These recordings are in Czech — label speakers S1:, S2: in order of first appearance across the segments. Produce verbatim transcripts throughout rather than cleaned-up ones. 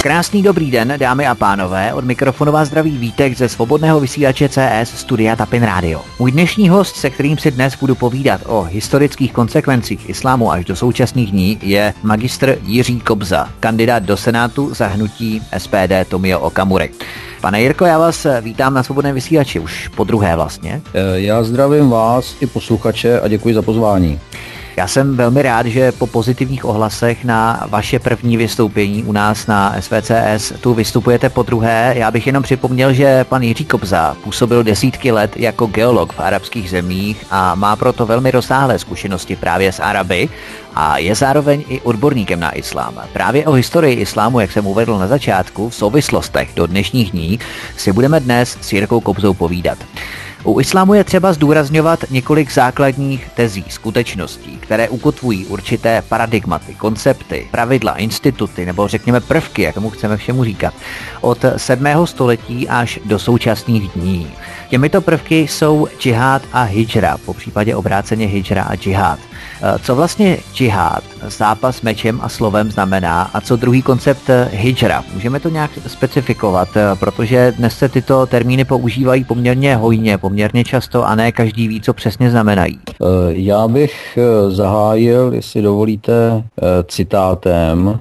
S1: Krásný dobrý den, dámy a pánové, od mikrofonu vás zdraví Vítek ze svobodného vysílače C S studia Tapin Radio. Můj dnešní host, se kterým si dnes budu povídat o historických konsekvencích islámu až do současných dní, je magistr Jiří Kobza, kandidát do Senátu za hnutí S P D Tomio Okamury. Pane Jirko, já vás vítám na svobodném vysílači, už po druhé vlastně.
S2: Já zdravím vás i posluchače a děkuji za pozvání.
S1: Já jsem velmi rád, že po pozitivních ohlasech na vaše první vystoupení u nás na S V C S tu vystupujete po druhé. Já bych jenom připomněl, že pan Jiří Kobza působil desítky let jako geolog v arabských zemích a má proto velmi rozsáhlé zkušenosti právě s Araby a je zároveň i odborníkem na islám. Právě o historii islámu, jak jsem uvedl na začátku, v souvislostech do dnešních dní si budeme dnes s Jirkou Kobzou povídat. U islámu je třeba zdůrazňovat několik základních tezí, skutečností, které ukotvují určité paradigmaty, koncepty, pravidla, instituty nebo řekněme prvky, jak tomu chceme všemu říkat, od sedmého století až do současných dní. Těmito prvky jsou džihád a hidžra, po případě obráceně hidžra a džihád. Co vlastně džihád, zápas mečem a slovem znamená a co druhý koncept hidžra? Můžeme to nějak specifikovat, protože dnes se tyto termíny používají poměrně hojně, poměrně často a ne každý ví, co přesně znamenají.
S2: Já bych zahájil, jestli dovolíte, citátem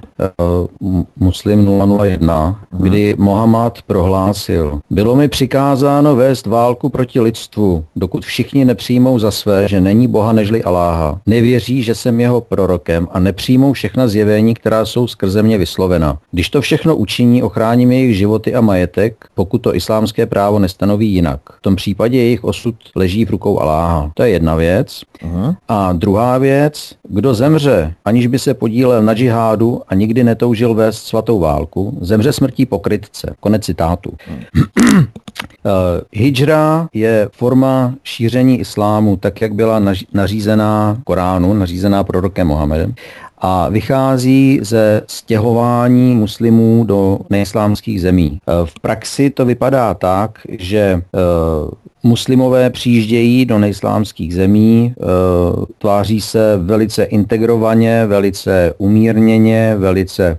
S2: Muslim nula nula jedna, kdy Mohammad prohlásil: bylo mi přikázáno vést válku proti lidstvu, dokud všichni nepřijmou za své, že není Boha nežli Aláha. Nevěří, že jsem jeho prorokem a nepřijmou všechna zjevení, která jsou skrze mě vyslovena. Když to všechno učiní, ochráním jejich životy a majetek, pokud to islámské právo nestanoví jinak. V tom případě jejich osud leží v rukou Aláha. To je jedna věc. Uh-huh. A druhá věc, kdo zemře, aniž by se podílel na džihádu a nikdy netoužil vést svatou válku, zemře smrtí pokrytce. Konec citátu. Uh-huh. Hidžra je forma šíření islámu, tak jak byla nařízená Koránu, nařízená prorokem Mohamedem, a vychází ze stěhování muslimů do neislámských zemí. V praxi to vypadá tak, že muslimové přijíždějí do neislámských zemí, tváří se velice integrovaně, velice umírněně, velice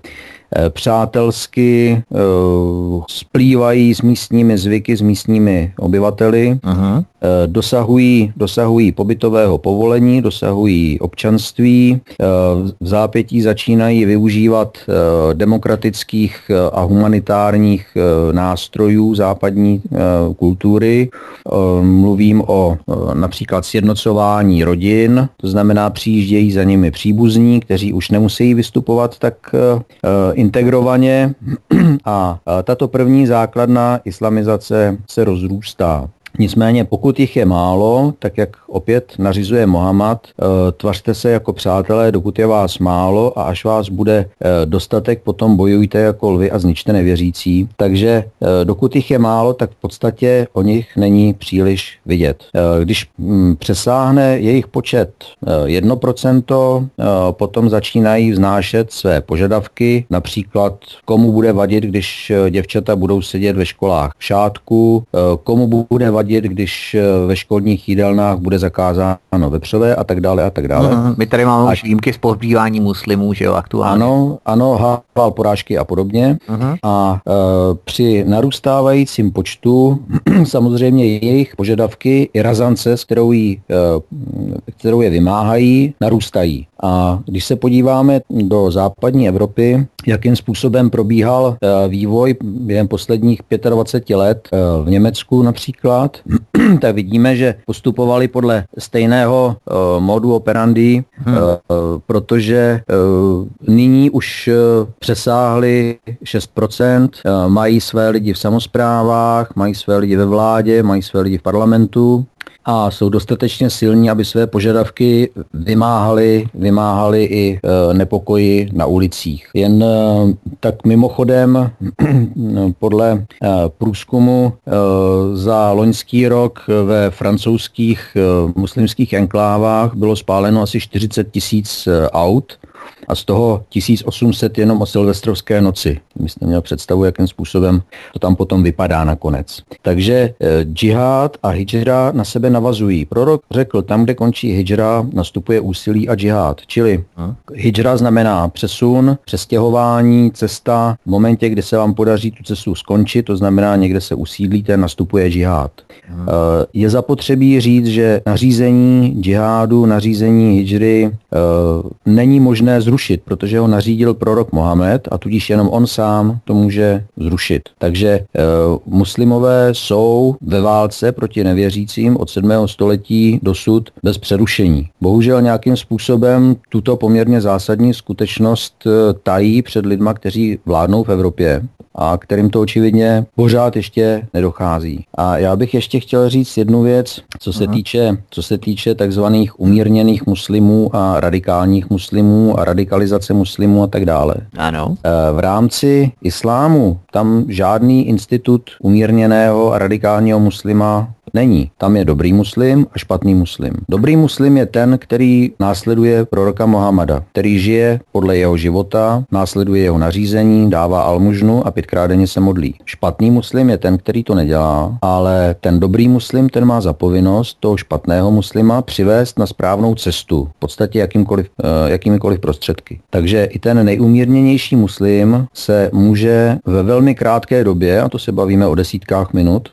S2: přátelsky, splývají s místními zvyky, s místními obyvateli, aha, dosahují, dosahují pobytového povolení, dosahují občanství, v zápětí začínají využívat demokratických a humanitárních nástrojů západní kultury. Mluvím o například sjednocování rodin, to znamená přijíždějí za nimi příbuzní, kteří už nemusí vystupovat tak integrovaně a tato první základna islamizace se rozrůstá. Nicméně pokud jich je málo, tak jak opět nařizuje Mohammad, tvařte se jako přátelé, dokud je vás málo a až vás bude dostatek, potom bojujte jako lvy a zničte nevěřící. Takže dokud jich je málo, tak v podstatě o nich není příliš vidět. Když přesáhne jejich počet jedno procento, potom začínají vznášet své požadavky, například komu bude vadit, když děvčata budou sedět ve školách v šátku, komu bude vadit, když ve školních jídelnách bude zakázáno vepřové a tak dále a tak dále.
S1: Uh-huh. My tady máme už výjimky z pohřbívání muslimů, že jo, aktuálně.
S2: Ano, ano, halál porážky a podobně. Uh-huh. A e, při narůstávajícím počtu samozřejmě jejich požadavky i razance, s kterou, jí, e, kterou je vymáhají, narůstají. A když se podíváme do západní Evropy, jakým způsobem probíhal vývoj během posledních dvacet pět let v Německu například, tak vidíme, že postupovali podle stejného modu operandi, hmm. protože nyní už přesáhli šest procent, mají své lidi v samosprávách, mají své lidi ve vládě, mají své lidi v parlamentu a jsou dostatečně silní, aby své požadavky vymáhali, vymáhali i e, nepokoji na ulicích. Jen e, tak mimochodem podle e, průzkumu e, za loňský rok ve francouzských e, muslimských enklávách bylo spáleno asi čtyřicet tisíc aut a z toho tisíc osm set jenom o silvestrovské noci. Myslím, měl představu, jakým způsobem to tam potom vypadá nakonec. Takže e, džihad a hidžra na sebe navazují. Prorok řekl, tam, kde končí hidžra, nastupuje úsilí a džihad. Čili hidžra znamená přesun, přestěhování, cesta. V momentě, kdy se vám podaří tu cestu skončit, to znamená, někde se usídlíte, nastupuje džihad. E, je zapotřebí říct, že nařízení džihádu, nařízení hidžry e, není možné zrušit, protože ho nařídil prorok Mohamed a tudíž jenom on sám to může zrušit. Takže e, muslimové jsou ve válce proti nevěřícím od sedmého století dosud bez přerušení. Bohužel nějakým způsobem tuto poměrně zásadní skutečnost tají před lidma, kteří vládnou v Evropě a kterým to očividně pořád ještě nedochází. A já bych ještě chtěl říct jednu věc, co se týče, co se týče takzvaných umírněných muslimů a radikálních muslimů a radikalizace muslimů a tak dále.
S1: Ano.
S2: V rámci islámu tam žádný institut umírněného a radikálního muslima není. Tam je dobrý muslim a špatný muslim. Dobrý muslim je ten, který následuje proroka Mohameda, který žije podle jeho života, následuje jeho nařízení, dává almužnu a pětkrát denně se modlí. Špatný muslim je ten, který to nedělá, ale ten dobrý muslim, ten má za povinnost toho špatného muslima přivést na správnou cestu, v podstatě jakýmkoliv, jakýmikoliv prostředky. Takže i ten nejumírněnější muslim se může ve velmi krátké době, a to se bavíme o desítkách minut,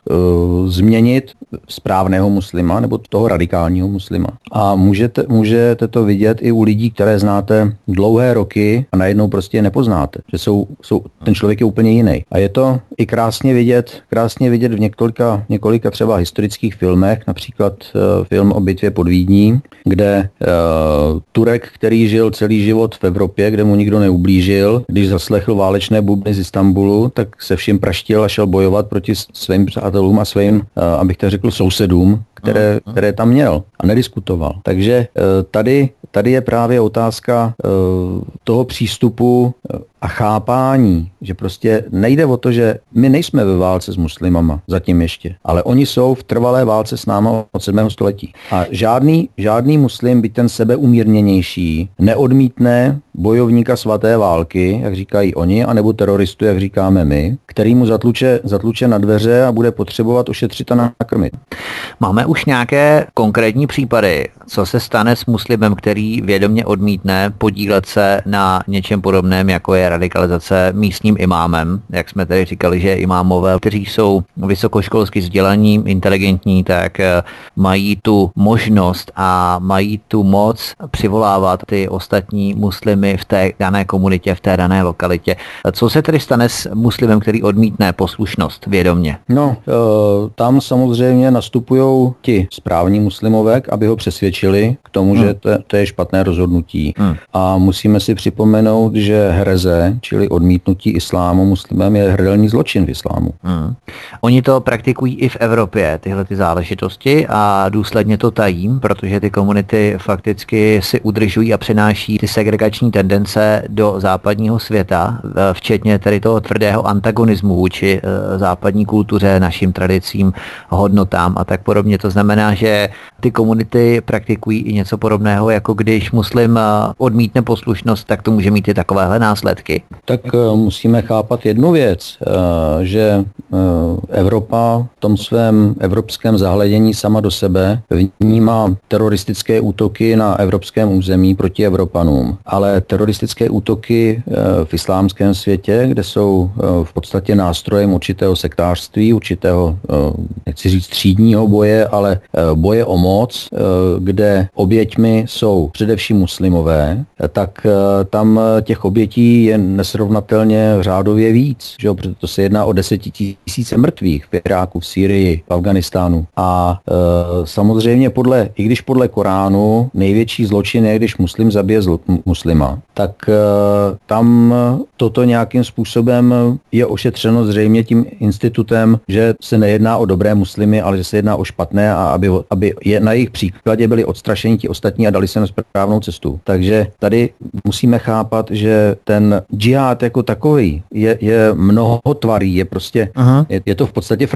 S2: změnit správného muslima nebo toho radikálního muslima. A můžete, můžete to vidět i u lidí, které znáte dlouhé roky a najednou prostě je nepoznáte, že jsou, jsou, ten člověk je úplně jiný. A je to i krásně vidět, krásně vidět v několika, několika třeba historických filmech, například uh, film o bitvě pod Vídní, kde uh, Turek, který žil celý život v Evropě, kde mu nikdo neublížil, když zaslechl válečné bubny z Istanbulu, tak se vším praštil a šel bojovat proti svým přátelům a svým, uh, abych to řekl, sousedům, které, které tam měl a nediskutoval. Takže tady, tady je právě otázka toho přístupu a chápání, že prostě nejde o to, že my nejsme ve válce s muslimama zatím ještě, ale oni jsou v trvalé válce s náma od sedmého století. A žádný, žádný muslim, byť ten sebeumírněnější, neodmítne bojovníka svaté války, jak říkají oni, anebo teroristu, jak říkáme my, který mu zatluče, zatluče na dveře a bude potřebovat ošetřit a nakrmit.
S1: Máme už nějaké konkrétní případy, co se stane s muslimem, který vědomě odmítne podílet se na něčem podobném, jako je radikalizace místním imámem, jak jsme tady říkali, že imámové, kteří jsou vysokoškolsky vzdělaní, inteligentní, tak mají tu možnost a mají tu moc přivolávat ty ostatní muslimy v té dané komunitě, v té dané lokalitě. Co se tedy stane s muslimem, který odmítne poslušnost vědomě?
S2: No, tam samozřejmě nastupují ti správní muslimové, aby ho přesvědčili k tomu, hmm. že to, to je špatné rozhodnutí. Hmm. A musíme si připomenout, že hereze, čili odmítnutí islámu muslimem, je hrdelní zločin v islámu.
S1: Hmm. Oni to praktikují i v Evropě, tyhle ty záležitosti, a důsledně to tají, protože ty komunity fakticky si udržují a přenáší ty segregační tendence do západního světa, včetně tedy toho tvrdého antagonismu vůči západní kultuře, našim tradicím, hodnotám a tak podobně. To znamená, že ty komunity praktikují i něco podobného, jako když muslim odmítne poslušnost, tak to může mít i takovéhle následky.
S2: Tak uh, musíme chápat jednu věc, uh, že uh, Evropa v tom svém evropském zahledění sama do sebe vnímá teroristické útoky na evropském území proti Evropanům, ale teroristické útoky uh, v islámském světě, kde jsou uh, v podstatě nástrojem určitého sektářství, určitého, uh, nechci říct třídního boje, ale uh, boje o moc, uh, kde oběťmi jsou především muslimové, tak uh, tam těch obětí je nesrovnatelně řádově víc, že jo? Protože to se jedná o desetitisíce mrtvých v Iráku, v Sýrii, v Afganistánu. A e, samozřejmě podle, i když podle Koránu největší zločin je, když muslim zabije zl, muslima, tak e, tam toto nějakým způsobem je ošetřeno zřejmě tím institutem, že se nejedná o dobré muslimy, ale že se jedná o špatné a aby, aby je na jejich příkladě byli odstrašeni ti ostatní a dali se na správnou cestu. Takže tady musíme chápat, že ten džihad jako takový je, je mnohotvarý, je prostě, je, je to v podstatě franšíza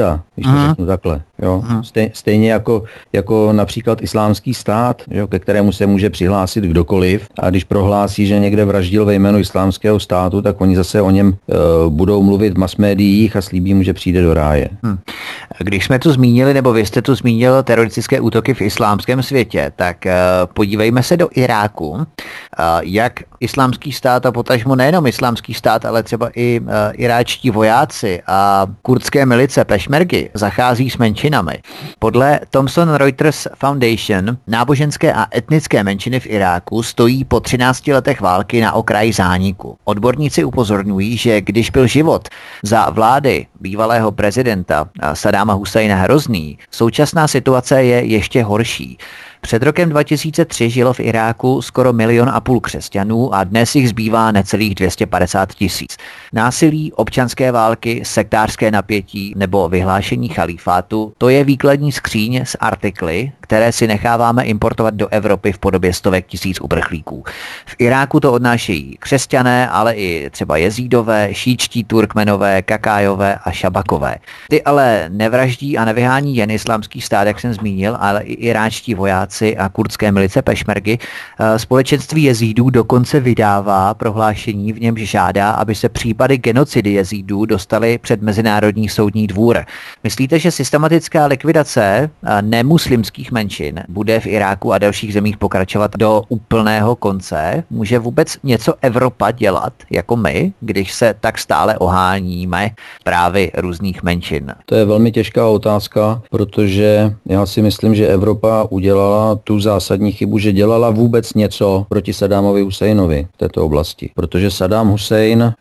S2: ISA, když to uh-huh. řeknu takhle. Jo? Uh-huh. Stej, stejně jako, jako například Islámský stát, jo, ke kterému se může přihlásit kdokoliv, a když prohlásí, že někde vraždil ve jménu Islámského státu, tak oni zase o něm uh, budou mluvit v masmédiích a slíbí mu, že přijde do ráje.
S1: Hmm. Když jsme tu zmínili, nebo vy jste tu zmínil teroristické útoky v islámském světě, tak uh, podívejme se do Iráku, uh, jak Islámský stát a potažmo nejenom Islámský stát, ale třeba i uh, iráčtí vojáci a kurdské milice pešmergy zachází s menšinami. Podle Thomson Reuters Foundation náboženské a etnické menšiny v Iráku stojí po třinácti letech války na okraji zániku. Odborníci upozorňují, že když byl život za vlády bývalého prezidenta Saddáma Husajna hrozný, současná situace je ještě horší. Před rokem dva tisíce tři žilo v Iráku skoro milion a půl křesťanů a dnes jich zbývá necelých dvě stě padesát tisíc. Násilí, občanské války, sektářské napětí nebo vyhlášení chalífátu, to je výkladní skříň s artikly, které si necháváme importovat do Evropy v podobě stovek tisíc uprchlíků. V Iráku to odnášejí křesťané, ale i třeba jezídové, šíčtí Turkmenové, kakájové a šabakové. Ty ale nevraždí a nevyhání jen islámský stát, jak jsem zmínil, ale i iráčtí vojáci a kurdské milice pešmergy. Společenství jezídů dokonce vydává prohlášení, v němž žádá, aby se případy genocidy jezídů dostaly před Mezinárodní soudní dvůr. Myslíte, že systematická likvidace nemuslimských menšin bude v Iráku a dalších zemích pokračovat do úplného konce? Může vůbec něco Evropa dělat jako my, když se tak stále oháníme právě různých menšin?
S2: To je velmi těžká otázka, protože já si myslím, že Evropa udělala tu zásadní chybu, že dělala vůbec něco proti Saddámovi Husajnovi v této oblasti. Protože Saddám Husajn e,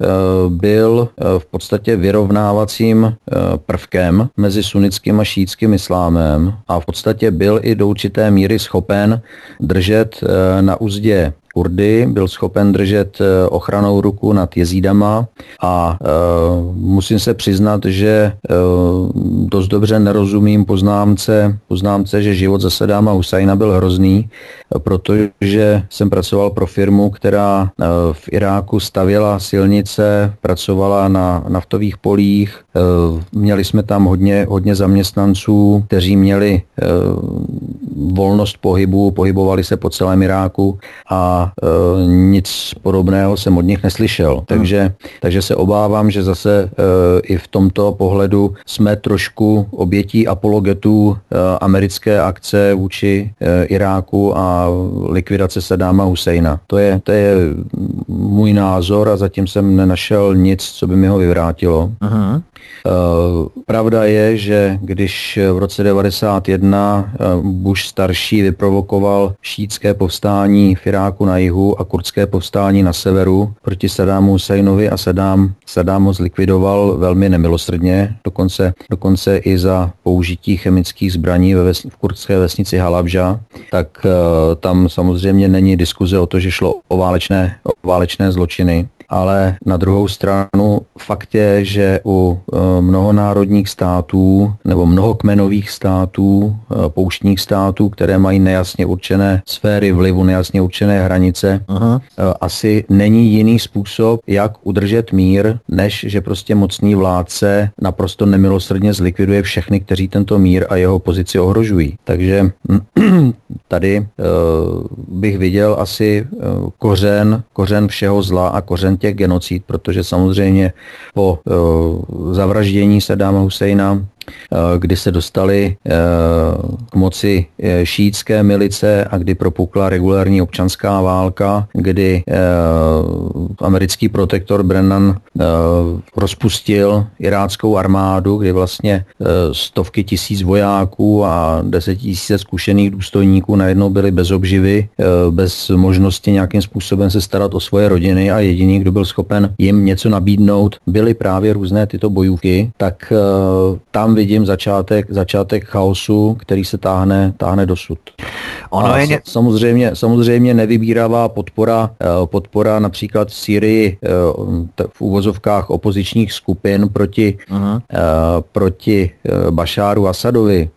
S2: byl e, v podstatě vyrovnávacím e, prvkem mezi sunnickým a šítským islámem a v podstatě byl i do určité míry schopen držet e, na uzdě Kurdy, byl schopen držet ochranou ruku nad jezídama a e, musím se přiznat, že e, dost dobře nerozumím poznámce, poznámce, že život za Saddáma Husajna byl hrozný, protože jsem pracoval pro firmu, která e, v Iráku stavěla silnice, pracovala na naftových polích, e, měli jsme tam hodně, hodně zaměstnanců, kteří měli e, volnost pohybu, pohybovali se po celém Iráku a e, nic podobného jsem od nich neslyšel. Hmm. Takže, takže se obávám, že zase e, i v tomto pohledu jsme trošku obětí apologetů e, americké akce vůči e, Iráku a likvidace Saddáma Husajna. To je, to je můj názor a zatím jsem nenašel nic, co by mi ho vyvrátilo. Hmm. E, pravda je, že když v roce devadesát jedna Bush starší vyprovokoval šítské povstání v Iráku na jihu a kurdské povstání na severu proti Saddámu Husajnovi a Saddám, Saddám ho zlikvidoval velmi nemilosrdně, dokonce, dokonce i za použití chemických zbraní ve vesni, v kurdské vesnici Halabža, tak uh, tam samozřejmě není diskuze o to, že šlo o válečné, o válečné zločiny. Ale na druhou stranu fakt je, že u e, mnohonárodních států nebo mnohokmenových států, e, pouštních států, které mají nejasně určené sféry vlivu, nejasně určené hranice, Aha. E, asi není jiný způsob, jak udržet mír, než že prostě mocný vládce naprosto nemilosrdně zlikviduje všechny, kteří tento mír a jeho pozici ohrožují. Takže tady e, bych viděl asi e, kořen, kořen všeho zla a kořen těch genocid, protože samozřejmě po uh, zavraždění Saddáma Husajna, kdy se dostali k moci šíitské milice a kdy propukla regulární občanská válka, kdy americký protektor Brennan rozpustil iráckou armádu, kdy vlastně stovky tisíc vojáků a desetitisíce zkušených důstojníků najednou byli bez obživy, bez možnosti nějakým způsobem se starat o svoje rodiny a jediný, kdo byl schopen jim něco nabídnout, byly právě různé tyto bojůvky, tak tam vidím začátek, začátek chaosu, který se táhne, táhne dosud. Ono je... samozřejmě, samozřejmě nevybíravá podpora, podpora například v Sýrii v uvozovkách opozičních skupin proti, uh-huh. proti Bašáru Asadovi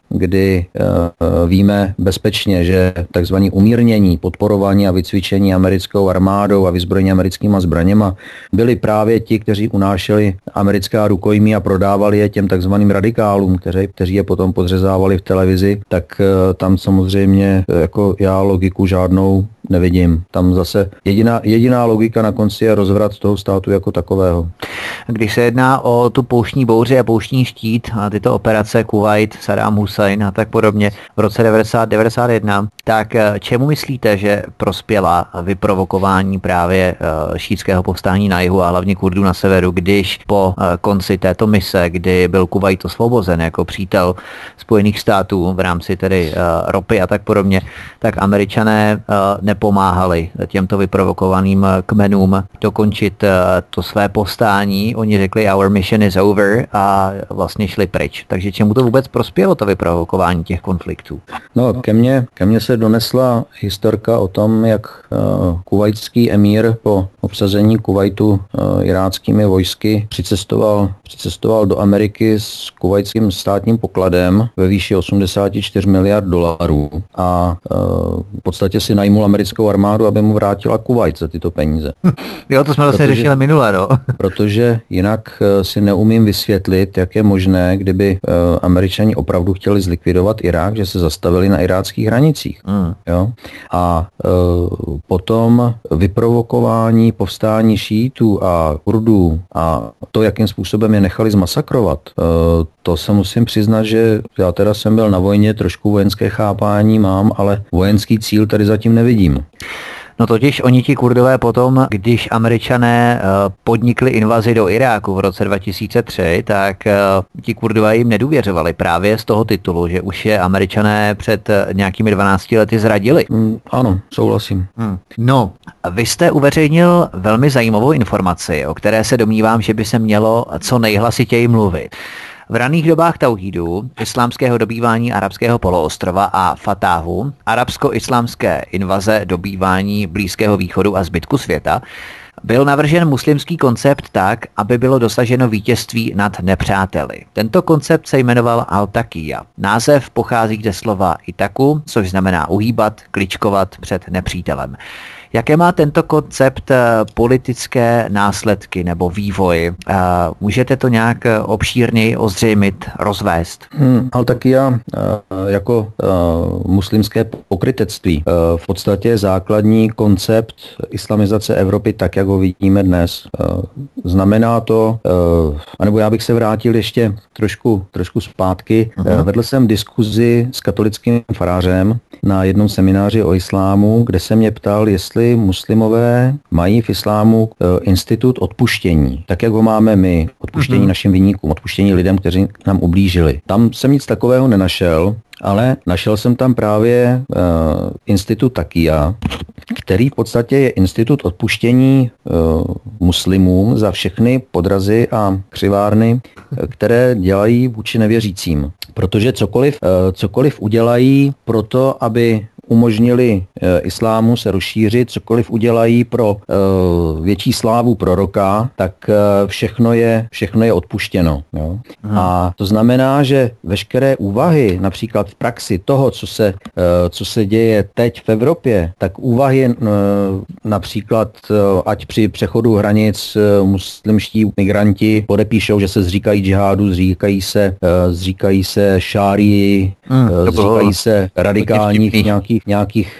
S2: kdy uh, víme bezpečně, že takzvané umírnění, podporování a vycvičení americkou armádou a vyzbrojení americkýma zbraněma byli právě ti, kteří unášeli americká rukojmí a prodávali je těm takzvaným radikálům, kteří, kteří je potom podřezávali v televizi, tak uh, tam samozřejmě jako já logiku žádnou nevidím. Tam zase jediná, jediná logika na konci je rozvrat toho státu jako takového.
S1: Když se jedná o tu pouštní bouři a pouštní štít a tyto operace Kuvajt, Saddam Hussein a tak podobně v roce devadesát devadesát jedna, tak čemu myslíte, že prospěla vyprovokování právě šítského povstání na jihu a hlavně Kurdů na severu, když po konci této mise, kdy byl Kuvajt osvobozen jako přítel Spojených států v rámci tedy ropy a tak podobně, tak Američané nepomáhali těmto vyprovokovaným kmenům dokončit to své povstání. Oni řekli our mission is over a vlastně šli pryč. Takže čemu to vůbec prospělo, to vyprovokování těch konfliktů?
S2: No, ke mně, ke mně se donesla historka o tom, jak uh, kuvajtský emír po obsazení Kuvajtu uh, iráckými vojsky přicestoval, přicestoval do Ameriky s kuvajtským státním pokladem ve výši osmdesát čtyři miliard dolarů a uh, v podstatě si najmul americkou armádu, aby mu vrátila Kuvajt za tyto peníze.
S1: Jo, to jsme vlastně řešili minule, no.
S2: Protože jinak uh, si neumím vysvětlit, jak je možné, kdyby uh, Američani opravdu chtěli zlikvidovat Irák, že se zastavili na iráckých hranicích. Mm. Jo? A uh, potom vyprovokování povstání šítů a Kurdů a to, jakým způsobem je nechali zmasakrovat, uh, to se musím přiznat, že já teda jsem byl na vojně, trošku vojenské chápání mám, ale vojenský cíl tady zatím nevidím.
S1: No totiž oni ti Kurdové potom, když Američané podnikli invazi do Iráku v roce dva tisíce tři, tak ti Kurdové jim nedůvěřovali právě z toho titulu, že už je Američané před nějakými dvanácti lety zradili.
S2: Mm, ano, souhlasím.
S1: Hmm. No, vy jste uveřejnil velmi zajímavou informaci, o které se domnívám, že by se mělo co nejhlasitěji mluvit. V raných dobách tauhídu, islámského dobývání arabského poloostrova a Fatáhu, arabsko-islámské invaze dobývání Blízkého východu a zbytku světa, byl navržen muslimský koncept tak, aby bylo dosaženo vítězství nad nepřáteli. Tento koncept se jmenoval Al-Taqiyya. Název pochází ze slova itaku, což znamená uhýbat, kličkovat před nepřítelem. Jaké má tento koncept politické následky nebo vývoj? Můžete to nějak obšírněji ozřejmit, rozvést?
S2: Hmm, Al-Taqiyya jako uh, muslimské pokrytectví uh, v podstatě je základní koncept islamizace Evropy tak, jak ho vidíme dnes. Uh, znamená to, uh, anebo já bych se vrátil ještě trošku, trošku zpátky. Uh-huh. Uh, vedl jsem diskuzi s katolickým farářem na jednom semináři o islámu, kde se mě ptal, jestli muslimové mají v islámu uh, institut odpuštění, tak jak ho máme my, odpuštění uh-huh. našim viníkům, odpuštění lidem, kteří nám ublížili. Tam jsem nic takového nenašel, ale našel jsem tam právě uh, institut Taqiyya, který v podstatě je institut odpuštění uh, muslimům za všechny podrazy a křivárny, které dělají vůči nevěřícím. Protože cokoliv, uh, cokoliv udělají pro to, aby umožnili e, islámu se rozšířit, cokoliv udělají pro e, větší slávu proroka, tak e, všechno je, všechno je odpuštěno. Jo? A to znamená, že veškeré úvahy, například v praxi toho, co se, e, co se děje teď v Evropě, tak úvahy e, například, e, ať při přechodu hranic e, muslimští migranti podepíšou, že se zříkají džihádu, zříkají se, e, zříkají se šárii, hmm, e, zříkají se radikálních nějakých nějakých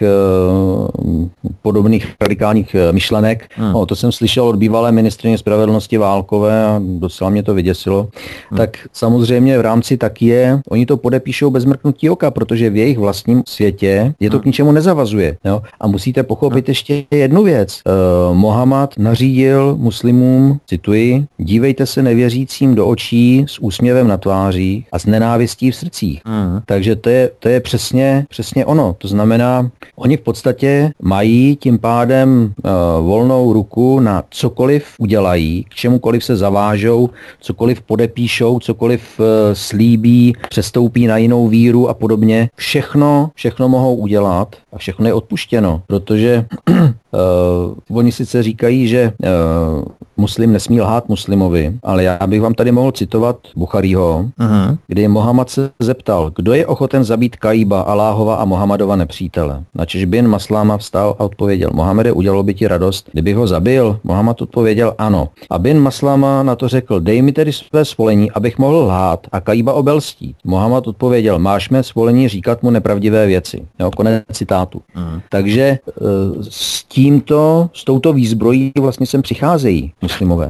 S2: uh, podobných radikálních myšlenek. Hmm. No, to jsem slyšel od bývalé ministryně spravedlnosti Válkové a docela mě to vyděsilo. Hmm. Tak samozřejmě v rámci Taqiyy oni to podepíšou bez mrknutí oka, protože v jejich vlastním světě je to hmm. k ničemu nezavazuje. Jo? A musíte pochopit hmm. ještě jednu věc. Uh, Mohamed nařídil muslimům, cituji, dívejte se nevěřícím do očí s úsměvem na tváři a s nenávistí v srdcích. Hmm. Takže to je, to je přesně, přesně ono. To znamená, znamená, oni v podstatě mají tím pádem uh, volnou ruku na cokoliv udělají, k čemukoliv se zavážou, cokoliv podepíšou, cokoliv uh, slíbí, přestoupí na jinou víru a podobně. Všechno, všechno mohou udělat a všechno je odpuštěno, protože uh, uh, oni sice říkají, že uh, muslim nesmí lhát muslimovi, ale já bych vám tady mohl citovat Bucharího, uh-huh. kdy Mohamed se zeptal, kdo je ochoten zabít Kaíba, Aláhova a Mohamedova nepřítele. Načež bin Masláma vstal a odpověděl, Mohamede, udělalo by ti radost, kdybych ho zabil? Mohamed odpověděl ano. A bin Masláma na to řekl, dej mi tedy své svolení, abych mohl lhát a Kaíba obelstít. Mohamed odpověděl, máš mé svolení říkat mu nepravdivé věci. Jo, konec citátu. Uh-huh. Takže s tímto, s touto výzbrojí vlastně sem přicházejí muslimové.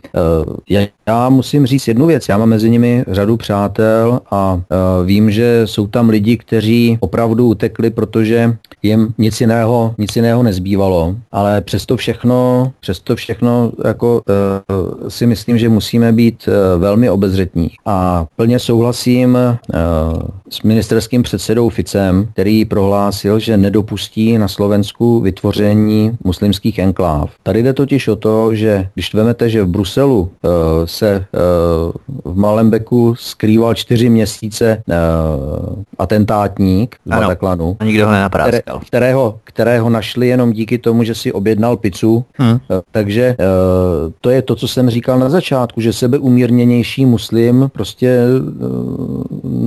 S2: Já, já musím říct jednu věc, já mám mezi nimi řadu přátel a vím, že jsou tam lidi, kteří opravdu utekli, protože jim nic jiného, nic jiného nezbývalo, ale přesto všechno, přesto všechno jako uh, si myslím, že musíme být uh, velmi obezřetní a plně souhlasím uh, s ministerským předsedou Ficem, který prohlásil, že nedopustí na Slovensku vytvoření muslimských enkláv. Tady jde totiž o to, že když vemete, že v Bruselu uh, se uh, v Malembeku skrýval čtyři měsíce uh, atentátník z Bataclanu,
S1: nikdo ho nenapráskal.
S2: Kterého, kterého našli jenom díky tomu, že si objednal pizzu. Hmm. Uh, takže uh, to je to, co jsem říkal na začátku, že sebeumírněnější muslim prostě uh,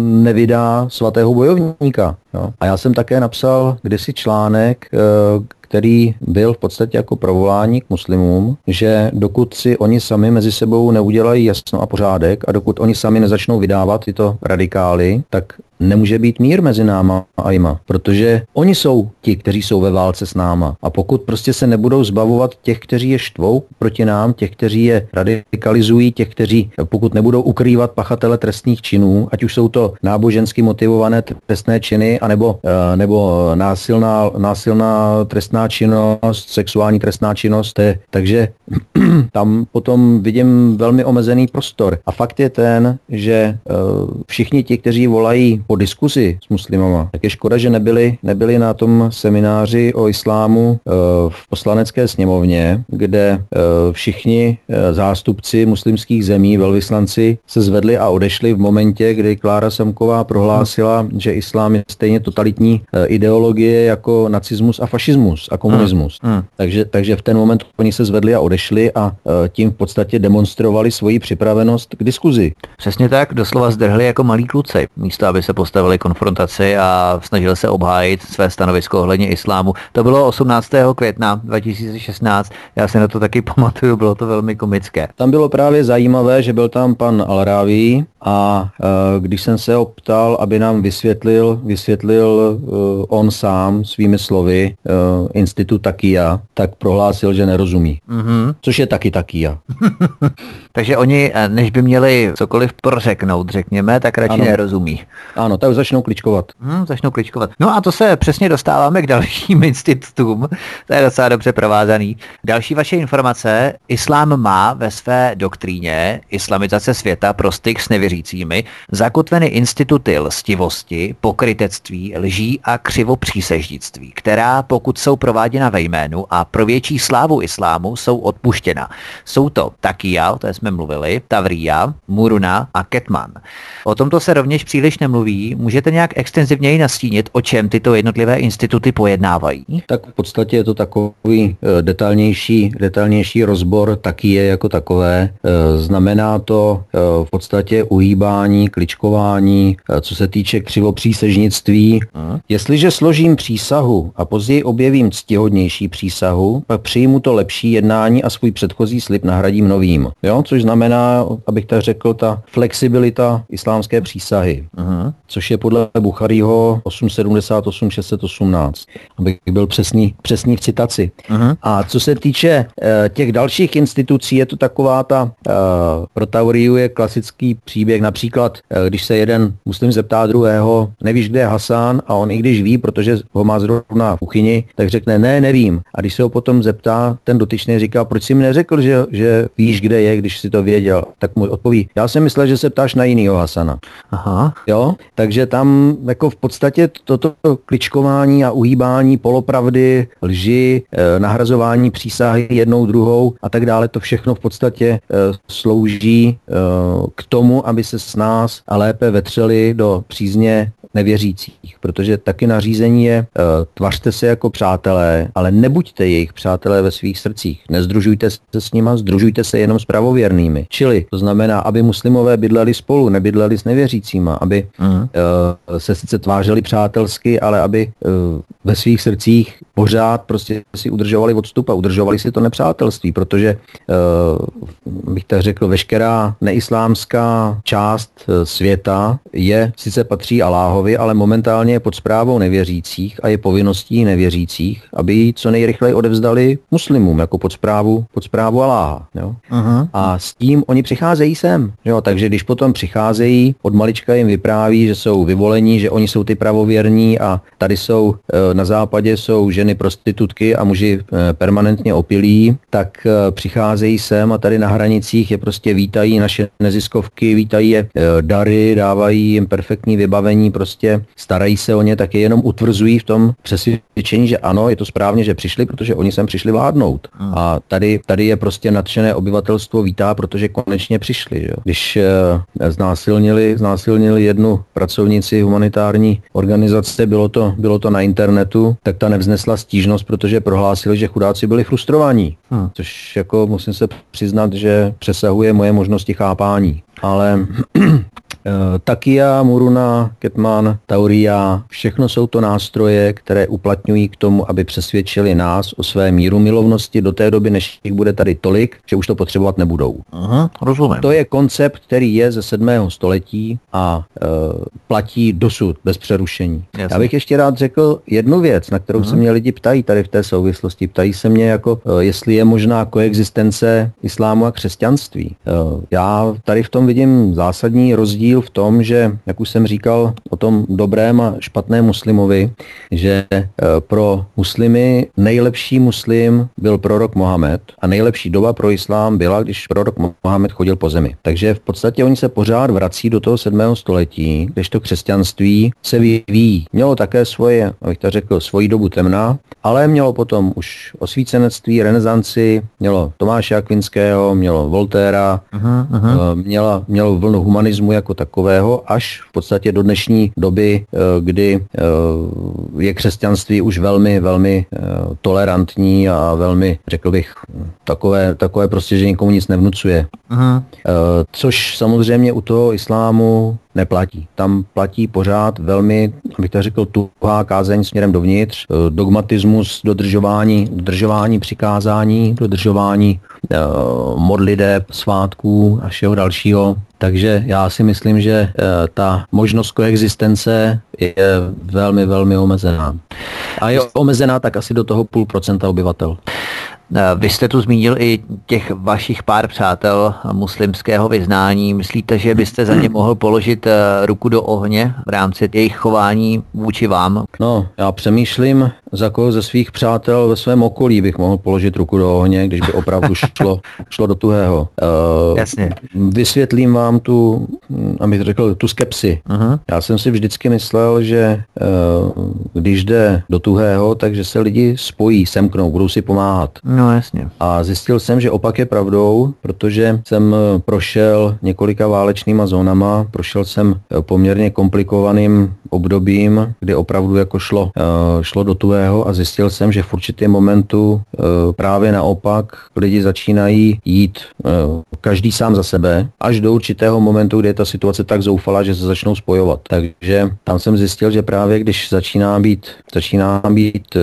S2: nevydá svatého bojovníka. Jo. A já jsem také napsal kdysi článek, uh, který byl v podstatě jako provolání k muslimům, že dokud si oni sami mezi sebou neudělají jasno a pořádek a dokud oni sami nezačnou vydávat tyto radikály, tak nemůže být mír mezi náma a jima, protože oni jsou ti, kteří jsou ve válce s náma. A pokud prostě se nebudou zbavovat těch, kteří je štvou proti nám, těch, kteří je radikalizují, těch, kteří pokud nebudou ukrývat pachatele trestných činů, ať už jsou to nábožensky motivované trestné činy, anebo nebo násilná, násilná trestná činnost, sexuální trestná činnost, je, takže tam potom vidím velmi omezený prostor. A fakt je ten, že všichni ti, kteří volají po diskuzi s muslimama, tak je škoda, že nebyli, nebyli na tom semináři o islámu v poslanecké sněmovně, kde všichni zástupci muslimských zemí, velvyslanci se zvedli a odešli v momentě, kdy Klára Semková prohlásila, že islám je stejně totalitní ideologie jako nacismus a fašismus a komunismus. Hmm. Hmm. Takže, takže v ten moment oni se zvedli a odešli a tím v podstatě demonstrovali svoji připravenost k diskuzi.
S1: Přesně tak, doslova zdrhli jako malí kluci, místo aby se postavili konfrontaci a snažili se obhájit své stanovisko ohledně islámu. To bylo osmnáctého května dva tisíce šestnáct, já si na to taky pamatuju, bylo to velmi komické.
S2: Tam bylo právě zajímavé, že byl tam pan Al-Ráví a e, když jsem se ho ptal, aby nám vysvětlil, vysvětlil e, on sám svými slovy e, institut Takia, tak prohlásil, že nerozumí. Mm-hmm. Což je taky Takia.
S1: Takže oni, než by měli cokoliv prořeknout, řekněme, tak radši ano. nerozumí.
S2: Ano, tak začnou kličkovat.
S1: Hmm, začnou kličkovat. No a to se přesně dostáváme k dalším institutům. To je docela dobře provázaný. Další vaše informace. Islám má ve své doktríně islamizace světa pro styk s nevěřícími zakotveny instituty lstivosti, pokrytectví, lží a křivopříseždictví, která, pokud jsou prováděna ve jménu a pro větší slávu islámu, jsou odpuštěna. Jsou to Takia, o té jsme mluvili, Tavriya, Muruna a Ketman. O tomto se rovněž příliš nemluví. Můžete nějak extenzivněji nastínit, o čem tyto jednotlivé instituty pojednávají?
S2: Tak v podstatě je to takový detailnější, detailnější rozbor Takie jako takové. Znamená to v podstatě uhýbání, kličkování, co se týče křivopřísežnictví. Hmm. Jestliže složím přísahu a později objevím ctihodnější přísahu, pak přijmu to lepší jednání a svůj předchozí slib nahradím novým. Jo? Což znamená, abych tak řekl, ta flexibilita islámské přísahy, uh-huh. což je podle Bucharího osm set sedmdesát osm šest set osmnáct, abych byl přesný, přesný v citaci. Uh-huh. A co se týče uh, těch dalších institucí, je to taková ta, uh, pro Tavriyu je klasický příběh, například, uh, když se jeden muslim zeptá druhého, nevíš, kde je Hasan, a on i když ví, protože ho má zrovna v kuchyni, tak řekne, ne, nevím. A když se ho potom zeptá, ten dotyčný říká, proč jsi mi neřekl, že, že víš, kde je, když si to věděl, tak mu odpoví, já jsem myslel, že se ptáš na jinýho Hasana. Aha. Jo, takže tam jako v podstatě toto kličkování a uhýbání polopravdy, lži, eh, nahrazování přísahy jednou druhou a tak dále, to všechno v podstatě eh, slouží eh, k tomu, aby aby se s nás a lépe vetřeli do přízně nevěřících, protože taky nařízení je, tvařte se jako přátelé, ale nebuďte jejich přátelé ve svých srdcích. Nezdružujte se s nima, združujte se jenom s pravověrnými. Čili to znamená, aby muslimové bydleli spolu, nebydleli s nevěřícíma, aby uh-huh. uh, se sice tvářili přátelsky, ale aby uh, ve svých srdcích pořád prostě si udržovali odstup a udržovali si to nepřátelství, protože uh, bych tak řekl, veškerá neislámská část uh, světa je, sice patří Alláhovi, ale momentálně je pod správou nevěřících a je povinností nevěřících, aby ji co nejrychleji odevzdali muslimům, jako pod správu, pod správu Alláha. Jo? Uh-huh. A s tím oni přicházejí sem. Jo? Takže když potom přicházejí, od malička jim vypráví, že jsou vyvolení, že oni jsou ty pravověrní a tady jsou e, na západě jsou ženy prostitutky a muži e, permanentně opilí, tak e, přicházejí sem a tady na hranicích je prostě vítají naše neziskovky, vítají je e, dary, dávají jim perfektní vybavení, prostě starají se o ně, tak je jenom utvrzují v tom přesvědčení, že ano, je to správně, že přišli, protože oni sem přišli vládnout. Hmm. A tady, tady je prostě nadšené obyvatelstvo vítá, protože konečně přišli. Jo. Když e, znásilnili, znásilnili jednu pracovnici humanitární organizace, bylo to, bylo to na internetu, tak ta nevznesla stížnost, protože prohlásili, že chudáci byli frustrovaní. Hmm. Což jako musím se přiznat, že přesahuje moje možnosti chápání. Ale Takia, Muruna, Ketman, Tauria, všechno jsou to nástroje, které uplatňují k tomu, aby přesvědčili nás o své míru milovnosti do té doby, než jich bude tady tolik, že už to potřebovat nebudou.
S1: Aha, rozumím.
S2: To je koncept, který je ze sedmého století a e, platí dosud bez přerušení. Jasně. Já bych ještě rád řekl jednu věc, na kterou Aha. se mě lidi ptají tady v té souvislosti. Ptají se mě, jako, e, jestli je možná koexistence islámu a křesťanství. E, já tady v tom vidím zásadní rozdíl v tom, že, jak už jsem říkal o tom dobrém a špatném muslimovi, že pro muslimy nejlepší muslim byl prorok Mohamed a nejlepší doba pro islám byla, když prorok Mohamed chodil po zemi. Takže v podstatě oni se pořád vrací do toho sedmého století, kdežto křesťanství se vyvíjí. Mělo také svoje, abych to řekl, svoji dobu temna, ale mělo potom už osvícenectví, renesanci, mělo Tomáše Akvinského, mělo Voltaira, aha, aha. Měla, mělo vlnu humanismu jako takového, až v podstatě do dnešní doby, kdy je křesťanství už velmi, velmi tolerantní a velmi, řekl bych, takové, takové prostě, že nikomu nic nevnucuje. Aha. Což samozřejmě u toho islámu neplatí. Tam platí pořád velmi, abych to řekl, tuhá kázeň směrem dovnitř, dogmatismus, dodržování, dodržování přikázání, dodržování uh, modliteb, svátků a všeho dalšího. Takže já si myslím, že uh, ta možnost koexistence je velmi, velmi omezená. A je omezená tak asi do toho půl procenta obyvatel.
S1: Vy jste tu zmínil i těch vašich pár přátel muslimského vyznání. Myslíte, že byste za ně mohl položit ruku do ohně v rámci jejich chování vůči vám?
S2: No, já přemýšlím, za koho ze svých přátel ve svém okolí bych mohl položit ruku do ohně, když by opravdu šlo, šlo do tuhého. Uh,
S1: Jasně.
S2: Vysvětlím vám tu, abych řekl, tu skepsi. Uh-huh. Já jsem si vždycky myslel, že uh, když jde do tuhého, takže se lidi spojí, semknou, budou si pomáhat.
S1: No jasně.
S2: A zjistil jsem, že opak je pravdou, protože jsem prošel několika válečnýma zónama, prošel jsem poměrně komplikovaným obdobím, kdy opravdu jako šlo, uh, šlo do tuhého a zjistil jsem, že v určitém momentu uh, právě naopak lidi začínají jít uh, každý sám za sebe, až do určitého momentu, kdy je ta situace tak zoufalá, že se začnou spojovat. Takže tam jsem zjistil, že právě když začíná být, začíná být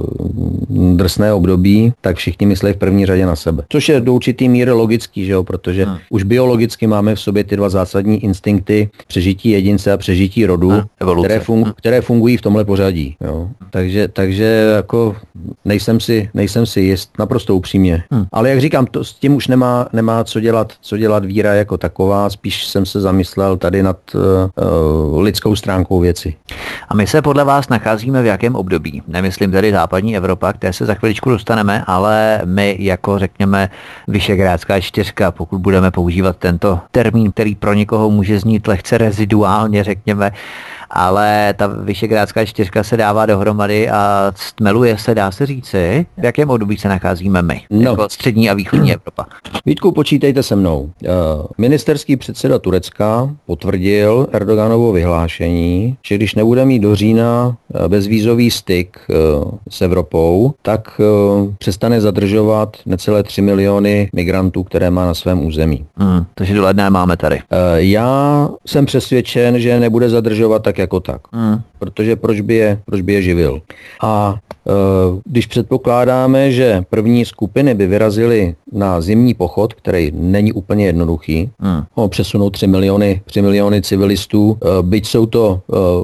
S2: uh, drsné období, tak všichni myslí v první řadě na sebe. Což je do určitý míry logický, že jo, protože hmm. už biologicky máme v sobě ty dva zásadní instinkty přežití jedince a přežití rodu, hmm. které, fungu, které fungují v tomhle pořadí. Jo. Takže, takže jako nejsem si, nejsem si jist, naprosto upřímně. Hmm. Ale jak říkám, to, s tím už nemá, nemá co dělat, co dělat víra jako taková, spíš jsem se zamyslel tady nad uh, uh, lidskou stránkou věci.
S1: A my se podle vás nacházíme v jakém období? Nemyslím tady západní Evropa, které se za chviličku dostaneme, ale my jako řekněme Visegrádská čtyřka, pokud budeme používat tento termín, který pro někoho může znít lehce reziduálně, řekněme, ale ta Visegrádská čtyřka se dává dohromady a stmeluje se, dá se říci. V jakém období se nacházíme my? No. Jako střední a východní Evropa.
S2: Vítku, počítejte se mnou. Ministerský předseda Turecka potvrdil Erdoganovo vyhlášení, že když nebude mít do října bezvízový styk s Evropou, tak přestane zadržovat necelé tři miliony migrantů, které má na svém území.
S1: Hmm, takže do ledna máme tady.
S2: Já jsem přesvědčen, že nebude zadržovat tak jako tak. Hmm. Protože proč by je, proč by je živil? A když předpokládáme, že první skupiny by vyrazily na zimní pochod, který není úplně jednoduchý, hmm. no, přesunou tři miliony, tři miliony civilistů, byť jsou to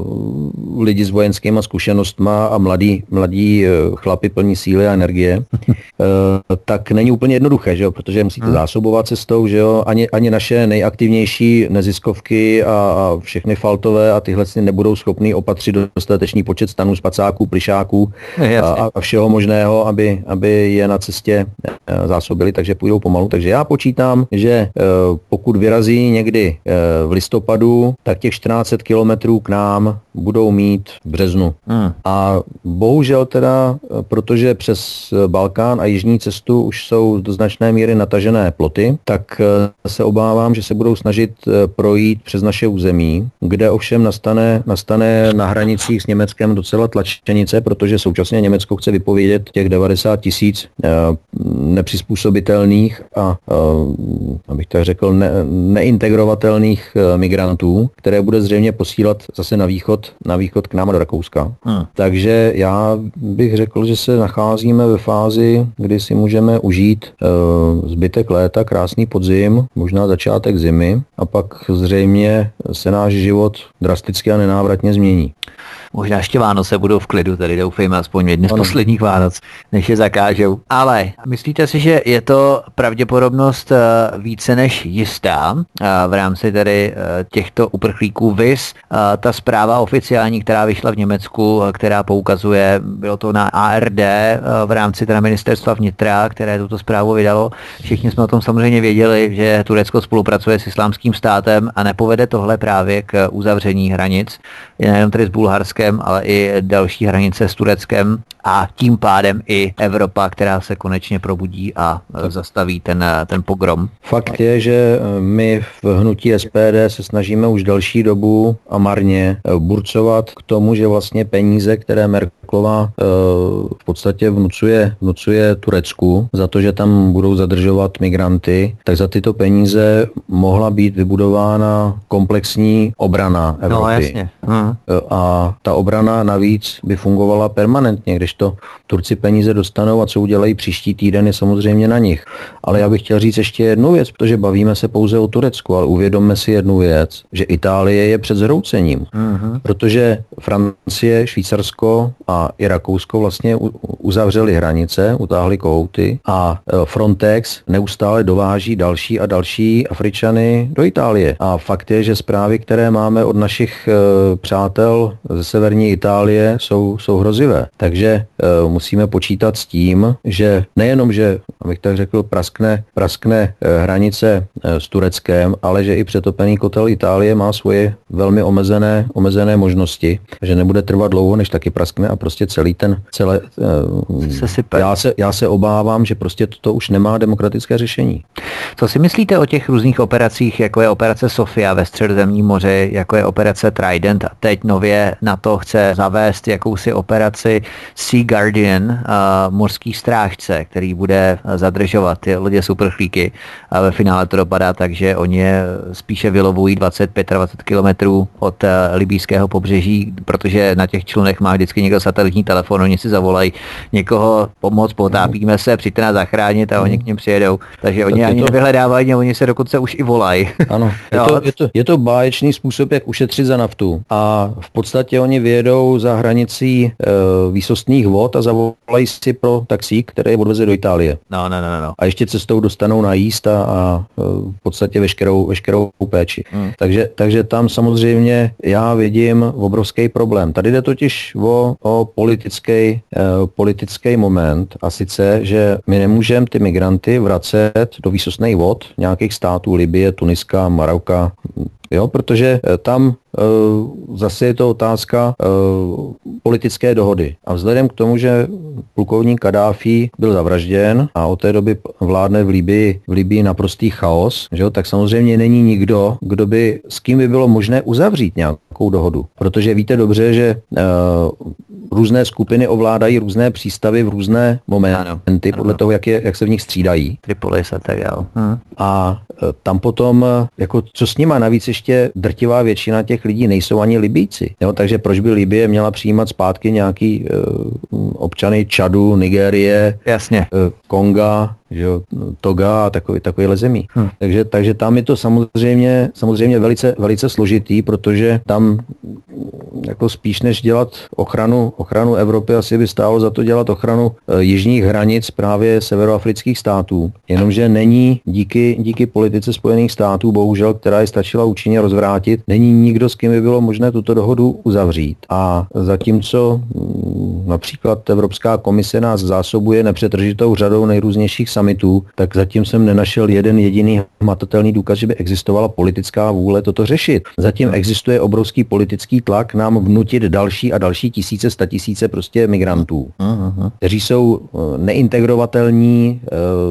S2: uh, lidi s vojenskýma zkušenostma a mladí, mladí uh, chlapi plní síly a energie, uh, tak není úplně jednoduché, že jo? Protože musíte hmm. zásobovat cestou, že jo? Ani, ani naše nejaktivnější neziskovky a, a všechny faltové a tyhle nebudou schopný opatřit dostatečný počet stanů, spacáků, plišáků a, a všeho možného, aby, aby je na cestě zásobili, takže půjdou pomalu. Takže já počítám, že pokud vyrazí někdy v listopadu, tak těch čtrnáct set kilometrů k nám budou mít v březnu. Hmm. A bohužel teda, protože přes Balkán a jižní cestu už jsou do značné míry natažené ploty, tak se obávám, že se budou snažit projít přes naše území, kde ovšem nastane, nastane na hranicích s Německem docela tlačenice, protože současně Německo chce vypovědět těch devadesát tisíc nepřizpůsobitelných a, abych tak řekl, ne, neintegrovatelných migrantů, které bude zřejmě posílat zase na východ, na východ k nám do Rakouska. Hmm. Takže já bych řekl, že se nacházíme ve fázi, kdy si můžeme užít uh, zbytek léta, krásný podzim, možná začátek zimy a pak zřejmě se náš život drasticky a nenávratně změní.
S1: Možná ještě Vánoce budou v klidu, tady doufejme aspoň jedny z posledních Vánoc, než je zakážou. Ale myslíte si, že je to pravděpodobnost více než jistá v rámci tady těchto uprchlíků vis? Ta zpráva oficiální, která vyšla v Německu, která poukazuje, bylo to na A R D v rámci teda ministerstva vnitra, které tuto zprávu vydalo. Všichni jsme o tom samozřejmě věděli, že Turecko spolupracuje s Islámským státem a nepovede tohle právě k uzavření hranic, nejenom tedy s Bulharskem, ale i další hranice s Tureckem a tím pádem i Evropa, která se konečně probudí a zastaví ten, ten pogrom.
S2: Fakt je, že my v hnutí S P D se snažíme už další dobu a marně burcovat k tomu, že vlastně peníze, které Merkelová v podstatě vnucuje, vnucuje Turecku za to, že tam budou zadržovat migranty, tak za tyto peníze mohla být vybudována komplexní obrana Evropy.
S1: No, jasně. Hmm.
S2: A ta obrana navíc by fungovala permanentně, když to Turci peníze dostanou a co udělají příští týden je samozřejmě na nich. Ale já bych chtěl říct ještě jednu věc, protože bavíme se pouze o Turecku, ale uvědomme si jednu věc, že Itálie je před zhroucením, mm-hmm. protože Francie, Švýcarsko a i Rakousko vlastně uzavřeli hranice, utáhli kohouty a Frontex neustále dováží další a další Afričany do Itálie. A fakt je, že zprávy, které máme od našich e, přátel ze severní Itálie, jsou, jsou hrozivé. Takže e, musíme počítat s tím, že nejenom, že, abych tak řekl, praskne, praskne e, hranice e, s Tureckem, ale že i přetopený kotel Itálie má svoje velmi omezené, omezené možnosti, že nebude trvat dlouho, než taky praskne a prostě celý ten, celé, e, se já, se, já se obávám, že prostě toto už nemá demokratické řešení.
S1: Co si myslíte o těch různých operacích, jako je operace Sofia ve Středozemním moři, jako je operace Trident a teď nově NATO chce zavést jakousi operaci Sea Guardian, uh, mořský strážce, který bude zadržovat ty lodě s uprchlíky a ve finále to dopadá tak, že oni je spíše vylovují dvacet pět dvacet kilometrů od uh, libýského pobřeží, protože na těch člunech má vždycky někdo satelitní telefon, oni si zavolají někoho pomoct, potápíme se, přijďte nás zachránit a oni k ním přijedou. Takže oni tak ani to... nevyhledávají, oni se dokonce už i volají.
S2: Ano, je to, je, to, je to báječný způsob, jak ušetřit za naftu. A v podstatě oni vyjedou za hranicí e, výsostných vod a zavolají si pro taxík, který je odveze do Itálie.
S1: No, no, no, no.
S2: A ještě cestou dostanou najíst a, a v podstatě veškerou, veškerou péči. Hmm. Takže, takže tam samozřejmě já vidím obrovský problém. Tady jde totiž o, o politický, e, politický moment a sice, že my nemůžeme ty migranty vracet do výsostných vod nějakých států, Libye, Tuniska, Maroka, jo, protože tam zase je to otázka politické dohody. A vzhledem k tomu, že plukovník Kaddáfí byl zavražděn a od té doby vládne v Libyi, v Libyi naprostý chaos, že jo, tak samozřejmě není nikdo, kdo by, s kým by bylo možné uzavřít nějakou dohodu. Protože víte dobře, že různé skupiny ovládají různé přístavy v různé momenty, podle toho, jak, je, jak se v nich střídají.
S1: Tripolis a tak dále. Hm.
S2: A tam potom, jako co s nima, navíc ještě drtivá většina těch lidí nejsou ani Libijci. Jo, takže proč by Libye měla přijímat zpátky nějaký uh, občany Čadu, Nigérie,
S1: Jasně.
S2: Uh, Konga, že jo, Toga a takový, takovýhle zemí. Hmm. Takže, takže tam je to samozřejmě, samozřejmě velice, velice složitý, protože tam jako spíš než dělat ochranu, ochranu Evropy, asi by stálo za to dělat ochranu e, jižních hranic právě severoafrických států. Jenomže není díky, díky politice Spojených států, bohužel, která je stačila účinně rozvrátit, není nikdo, s kým by bylo možné tuto dohodu uzavřít. A zatímco m, například Evropská komise nás zásobuje nepřetržitou řadou nejrůznějších summitů, tak zatím jsem nenašel jeden jediný hmatatelný důkaz, že by existovala politická vůle toto řešit. Zatím existuje obrovský politický tlak nám vnutit další a další tisíce, statisíce prostě migrantů, uh-huh. kteří jsou neintegrovatelní,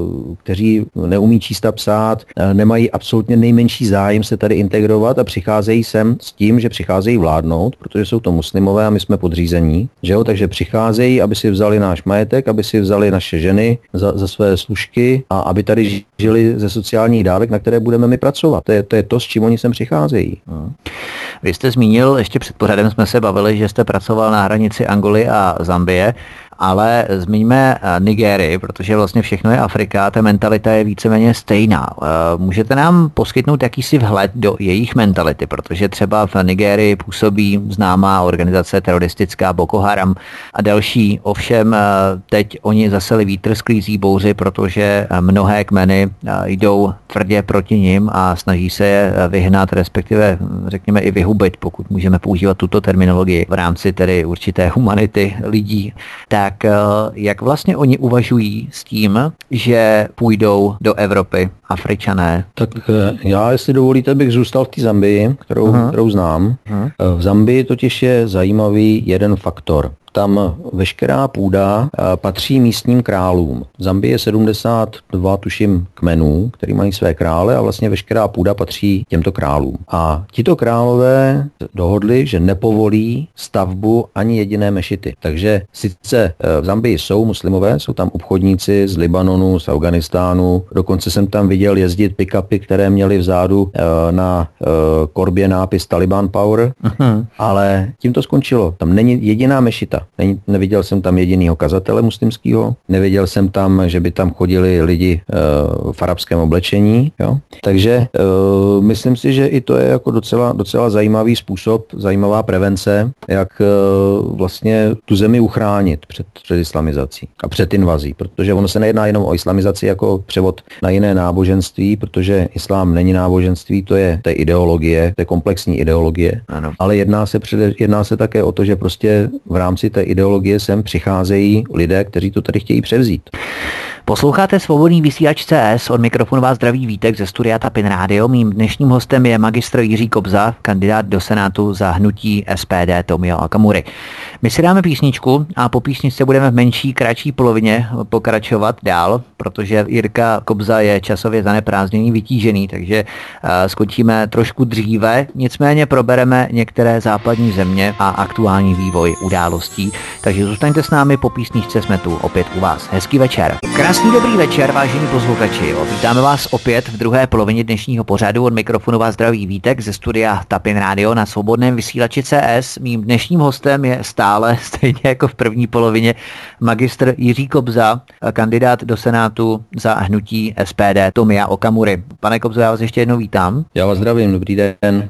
S2: kteří neumí číst a psát, nemají absolutně nejmenší zájem se tady integrovat a přicházejí sem s tím, že přicházejí vládnout, protože jsou to muslimové a my jsme podřízení, že jo, takže přicházejí, aby si vzali náš majetek, aby si vzali naše ženy za, za své služky a aby tady žili ze sociálních dávek, na které budeme my pracovat. To je to, je to s čím oni sem přicházejí. Uh-huh.
S1: Vy jste zmínil, ještě před pořadem jsme se bavili, že jste pracoval na hranici Angoly a Zambie, ale zmiňme Nigérii, protože vlastně všechno je Afrika, ta mentalita je víceméně stejná. Můžete nám poskytnout jakýsi vhled do jejich mentality, protože třeba v Nigérii působí známá organizace teroristická Boko Haram a další. Ovšem teď oni zaseli vítr sklízí bouři, protože mnohé kmeny jdou tvrdě proti nim a snaží se je vyhnat, respektive řekněme i vyhubit, pokud můžeme používat tuto terminologii v rámci tedy určité humanity lidí. Tak jak vlastně oni uvažují s tím, že půjdou do Evropy, Afričané?
S2: Tak já, jestli dovolíte, bych zůstal v té Zambii, kterou, uh-huh. kterou znám. Uh-huh. V Zambii totiž je zajímavý jeden faktor. Tam veškerá půda patří místním králům. V Zambii je sedmdesát dva, tuším, kmenů, který mají své krále a vlastně veškerá půda patří těmto králům. A tito králové dohodli, že nepovolí stavbu ani jediné mešity. Takže sice v Zambii jsou muslimové, jsou tam obchodníci z Libanonu, z Afganistánu, dokonce jsem tam viděl jezdit pick-upy, které měly vzadu na korbě nápis Taliban Power, uh-huh. ale tím to skončilo. Tam není jediná mešita. Není, neviděl jsem tam jedinýho kazatele muslimského, neviděl jsem tam, že by tam chodili lidi uh, v arabském oblečení. Jo? Takže uh, myslím si, že i to je jako docela, docela zajímavý způsob, zajímavá prevence, jak uh, vlastně tu zemi uchránit před, před islamizací a před invazí, protože ono se nejedná jenom o islamizaci jako převod na jiné náboženství, protože islám není náboženství, to je, to je ideologie, to je komplexní ideologie, ano. Ale jedná se, před, jedná se také o to, že prostě v rámci té ideologie sem přicházejí lidé, kteří to tady chtějí převzít.
S1: Posloucháte Svobodný vysílač C S, od mikrofonu vás zdraví Vítek ze studia Tapin Radio. Mým dnešním hostem je magistr Jiří Kobza, kandidát do Senátu za hnutí S P D Tomia Okamury. My si dáme písničku a po písničce budeme v menší, kratší polovině pokračovat dál, protože Jirka Kobza je časově zaneprázdněný, vytížený, takže uh, skončíme trošku dříve, nicméně probereme některé západní země a aktuální vývoj událostí. Takže zůstaňte s námi, po písničce jsme tu opět u vás. Hezký večer. Krásný dobrý večer, vážení posluchači. Vítáme vás opět v druhé polovině dnešního pořadu. Od mikrofonu vás zdraví Vítek ze studia Tapin Radio na svobodném vysílači C S. Mým dnešním hostem je stále, stejně jako v první polovině, magistr Jiří Kobza, kandidát do Senátu za hnutí S P D Tomia Okamury. Pane Kobzo, já vás ještě jednou vítám.
S2: Já vás zdravím, dobrý den.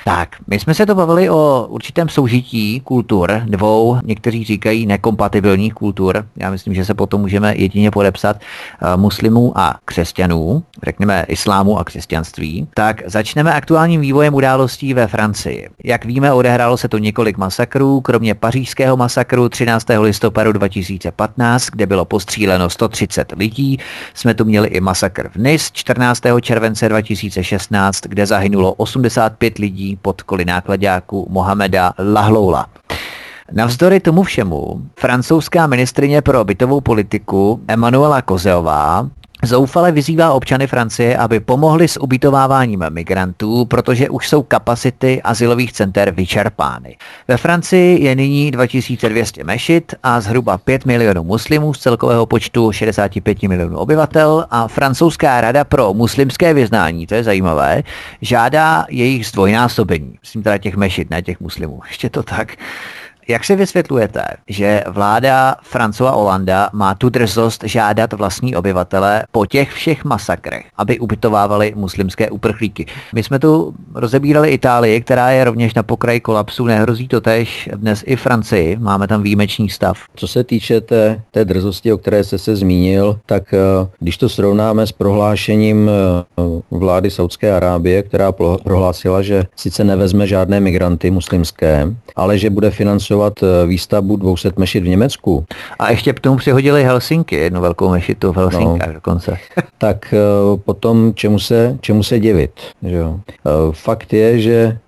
S1: Tak, my jsme se to bavili o určitém soužití kultur, dvou, někteří říkají nekompatibilních kultur. Já myslím, že se potom můžeme jedině podepsat, muslimů a křesťanů, řekněme islámu a křesťanství. Tak začneme aktuálním vývojem událostí ve Francii. Jak víme, odehrálo se tu několik masakrů, kromě pařížského masakru třináctého listopadu dva tisíce patnáct, kde bylo postříleno sto třicet lidí. Jsme tu měli i masakr v Nice čtrnáctého července dva tisíce šestnáct, kde zahynulo osmdesát pět lidí pod koly náklaďáku Mohameda Lahloula. Navzdory tomu všemu, francouzská ministryně pro bytovou politiku Emmanuela Causeová zoufale vyzývá občany Francie, aby pomohli s ubytováváním migrantů, protože už jsou kapacity azylových center vyčerpány. Ve Francii je nyní dva tisíce dvě stě mešit a zhruba pět milionů muslimů z celkového počtu šedesát pět milionů obyvatel a francouzská rada pro muslimské vyznání, to je zajímavé, žádá jejich zdvojnásobení. Myslím teda těch mešit, ne těch muslimů. Ještě to tak. Jak si vysvětlujete, že vláda Françoise Hollanda má tu drzost žádat vlastní obyvatele po těch všech masakrech, aby ubytovávali muslimské uprchlíky? My jsme tu rozebírali Itálii, která je rovněž na pokraji kolapsu, nehrozí to též dnes i Francii, máme tam výjimečný stav.
S2: Co se týče té, té drzosti, o které jste se zmínil, tak když to srovnáme s prohlášením vlády Saudské Arábie, která prohlásila, že sice nevezme žádné migranty muslimské, ale že bude financovat výstavbu dvě stě mešit v Německu.
S1: A ještě k tomu přihodili Helsinky, jednu velkou mešitu v Helsinkách no, dokonce.
S2: Tak potom čemu se, čemu se divit. Že jo? Fakt je, že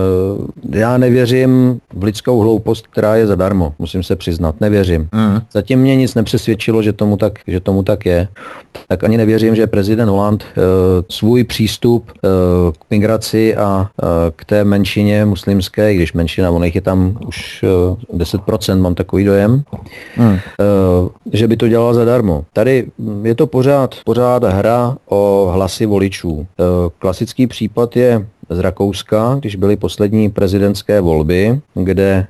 S2: já nevěřím v lidskou hloupost, která je zadarmo. Musím se přiznat, nevěřím. Mm. Zatím mě nic nepřesvědčilo, že tomu tak, že tomu tak je. Tak ani nevěřím, že prezident Hollande svůj přístup k migraci a k té menšině muslimské, když menšina, ono jich je tam už deset procent, mám takový dojem, hmm. že by to dělala zadarmo. Tady je to pořád, pořád hra o hlasy voličů. Klasický případ je z Rakouska, když byly poslední prezidentské volby, kde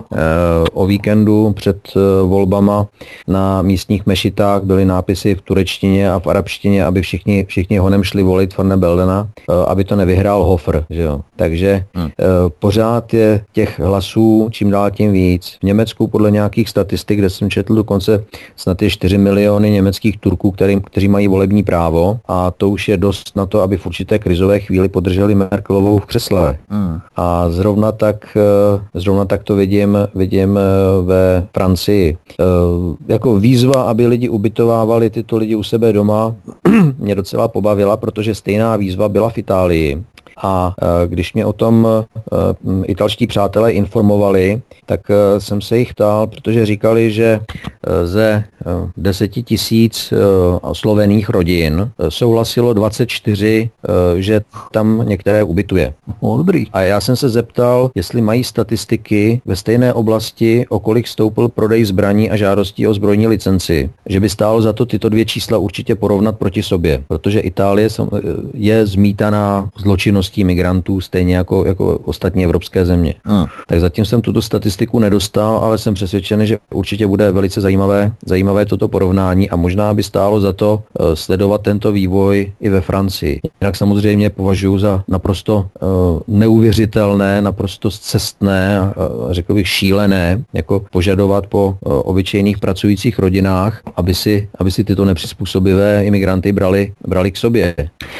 S2: o víkendu před volbama na místních mešitách byly nápisy v turečtině a v arabštině, aby všichni, všichni honem šli volit Van Beldena, aby to nevyhrál Hofer. Že jo? Takže hmm. pořád je těch hlasů čím dál tím víc. V Německu podle nějakých statistik, kde jsem četl dokonce snad je čtyři miliony německých Turků, který, kteří mají volební právo a to už je dost na to, aby v určité krizové chvíli podrželi Merkelovou v křesle. Hmm. A zrovna tak, zrovna tak to vidím, vidím ve Francii. Jako výzva, aby lidi ubytovávali tyto lidi u sebe doma, mě docela pobavila, protože stejná výzva byla v Itálii. A když mě o tom italští přátelé informovali, tak jsem se jich ptal, protože říkali, že ze deseti tisíc oslovených rodin souhlasilo dvacet čtyři, že tam některé ubytuje.
S1: O, dobrý.
S2: A já jsem se zeptal, jestli mají statistiky ve stejné oblasti, o kolik stoupil prodej zbraní a žádostí o zbrojní licenci, že by stálo za to tyto dvě čísla určitě porovnat proti sobě, protože Itálie je zmítaná zločinností migrantů, stejně jako, jako ostatní evropské země. Hmm. Tak zatím jsem tuto statistiku nedostal, ale jsem přesvědčený, že určitě bude velice zajímavé, zajímavé toto porovnání a možná by stálo za to uh, sledovat tento vývoj i ve Francii. Jinak samozřejmě považuji za naprosto uh, neuvěřitelné, naprosto scestné, uh, řekl bych šílené, jako požadovat po uh, obyčejných pracujících rodinách, aby si, aby si tyto nepřizpůsobivé imigranty brali, brali k sobě.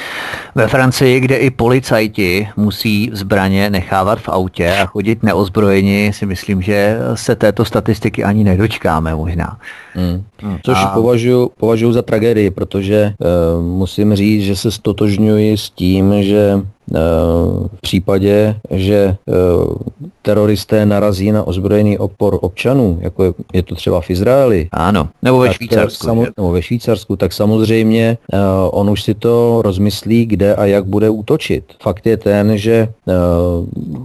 S1: Ve Francii, kde i policajti musí zbraně nechávat v autě a chodit neozbrojeni, si myslím, že se této statistiky ani nedočkáme možná.
S2: Hmm. Hmm. Což a... považuji, považuji za tragédii, protože uh, musím říct, že se stotožňuji s tím, že v případě, že teroristé narazí na ozbrojený odpor občanů, jako je to třeba v Izraeli.
S1: Ano, nebo ve Švýcarsku.
S2: Samo, nebo ve Švýcarsku, tak samozřejmě on už si to rozmyslí, kde a jak bude útočit. Fakt je ten, že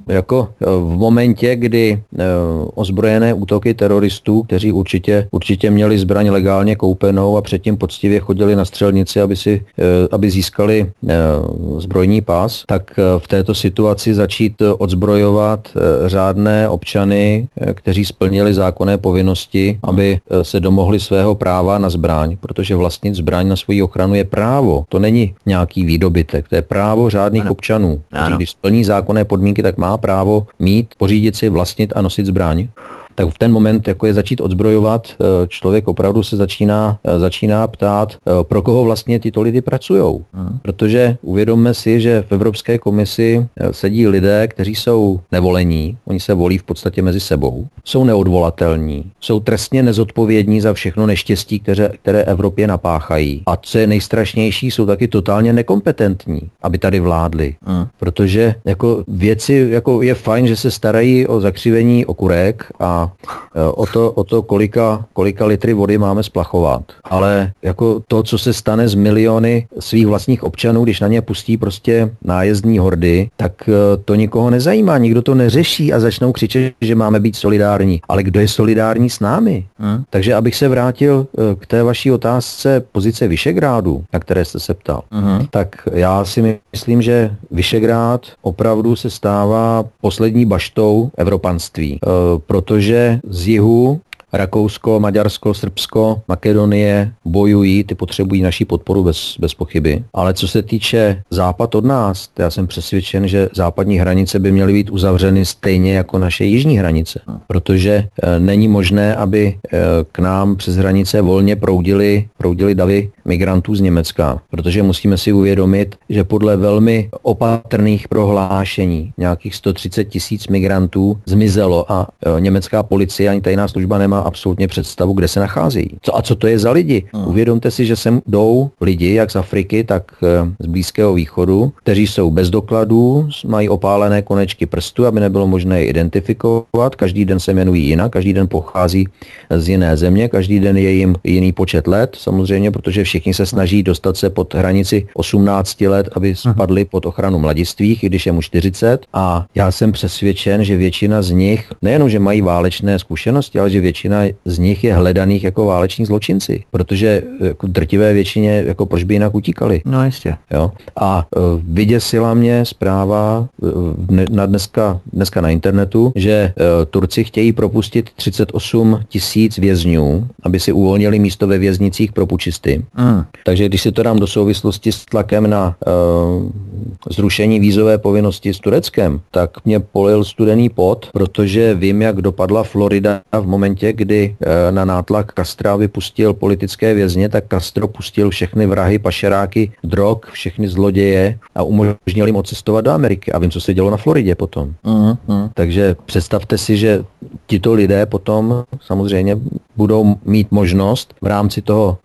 S2: jako v momentě, kdy ozbrojené útoky teroristů, kteří určitě, určitě měli zbraň legálně koupenou a předtím poctivě chodili na střelnici, aby, si, aby získali zbrojní pás, tak v této situaci začít odzbrojovat řádné občany, kteří splnili zákonné povinnosti, aby se domohli svého práva na zbraň, protože vlastnit zbraň na svoji ochranu je právo. To není nějaký výdobytek, to je právo řádných ano. občanů. Ano. Když splní zákonné podmínky, tak má právo mít, pořídit si, vlastnit a nosit zbraň. Tak v ten moment, jako je začít odzbrojovat, člověk opravdu se začíná, začíná ptát, pro koho vlastně tyto lidi pracujou. Hmm. Protože uvědomme si, že v Evropské komisi sedí lidé, kteří jsou nevolení, oni se volí v podstatě mezi sebou, jsou neodvolatelní, jsou trestně nezodpovědní za všechno neštěstí, které, které Evropě napáchají. A co je nejstrašnější, jsou taky totálně nekompetentní, aby tady vládli. Hmm. Protože jako věci, jako je fajn, že se starají o zakřivení okurek a o to, o to kolika, kolika litry vody máme splachovat. Ale jako to, co se stane z miliony svých vlastních občanů, když na ně pustí prostě nájezdní hordy, tak to nikoho nezajímá, nikdo to neřeší a začnou křičet, že máme být solidární. Ale kdo je solidární s námi? Hmm. Takže abych se vrátil k té vaší otázce pozice Visegrádu, na které jste se ptal, hmm. tak já si myslím, že Visegrád opravdu se stává poslední baštou evropanství, protože z jihu Rakousko, Maďarsko, Srbsko, Makedonie bojují, ty potřebují naši podporu bez, bez pochyby. Ale co se týče západ od nás, já jsem přesvědčen, že západní hranice by měly být uzavřeny stejně jako naše jižní hranice. Protože e, není možné, aby e, k nám přes hranice volně proudily, proudily davy migrantů z Německa. Protože musíme si uvědomit, že podle velmi opatrných prohlášení nějakých sto třicet tisíc migrantů zmizelo a e, německá policie ani tajná služba nemá absolutně představu, kde se nacházejí. Co a co to je za lidi? Hmm. Uvědomte si, že sem jdou lidi, jak z Afriky, tak z Blízkého východu, kteří jsou bez dokladů, mají opálené konečky prstů, aby nebylo možné je identifikovat. Každý den se jmenují jinak, každý den pochází z jiné země, každý den je jim jiný počet let, samozřejmě, protože všichni se snaží dostat se pod hranici osmnácti let, aby spadli pod ochranu mladistvých, i když je mu čtyřicet. A já jsem přesvědčen, že většina z nich, nejenom, že mají válečné zkušenosti, ale že většina z nich je hledaných jako váleční zločinci, protože jako drtivé většině, jako proč by jinak utíkali.
S1: No jistě.
S2: Jo? A uh, vyděsila mě zpráva uh, na dneska, dneska na internetu, že uh, Turci chtějí propustit třicet osm tisíc vězňů, aby si uvolnili místo ve věznicích pro pučisty. Mm. Takže když si to dám do souvislosti s tlakem na uh, zrušení vízové povinnosti s Tureckem, tak mě polil studený pot, protože vím, jak dopadla Florida v momentě, kdy na nátlak Castra vypustil politické vězně, tak Castro pustil všechny vrahy, pašeráky, drog, všechny zloděje a umožnil jim odcestovat do Ameriky. A vím, co se dělo na Floridě potom. Uh-huh. Takže představte si, že tito lidé potom samozřejmě budou mít možnost v rámci toho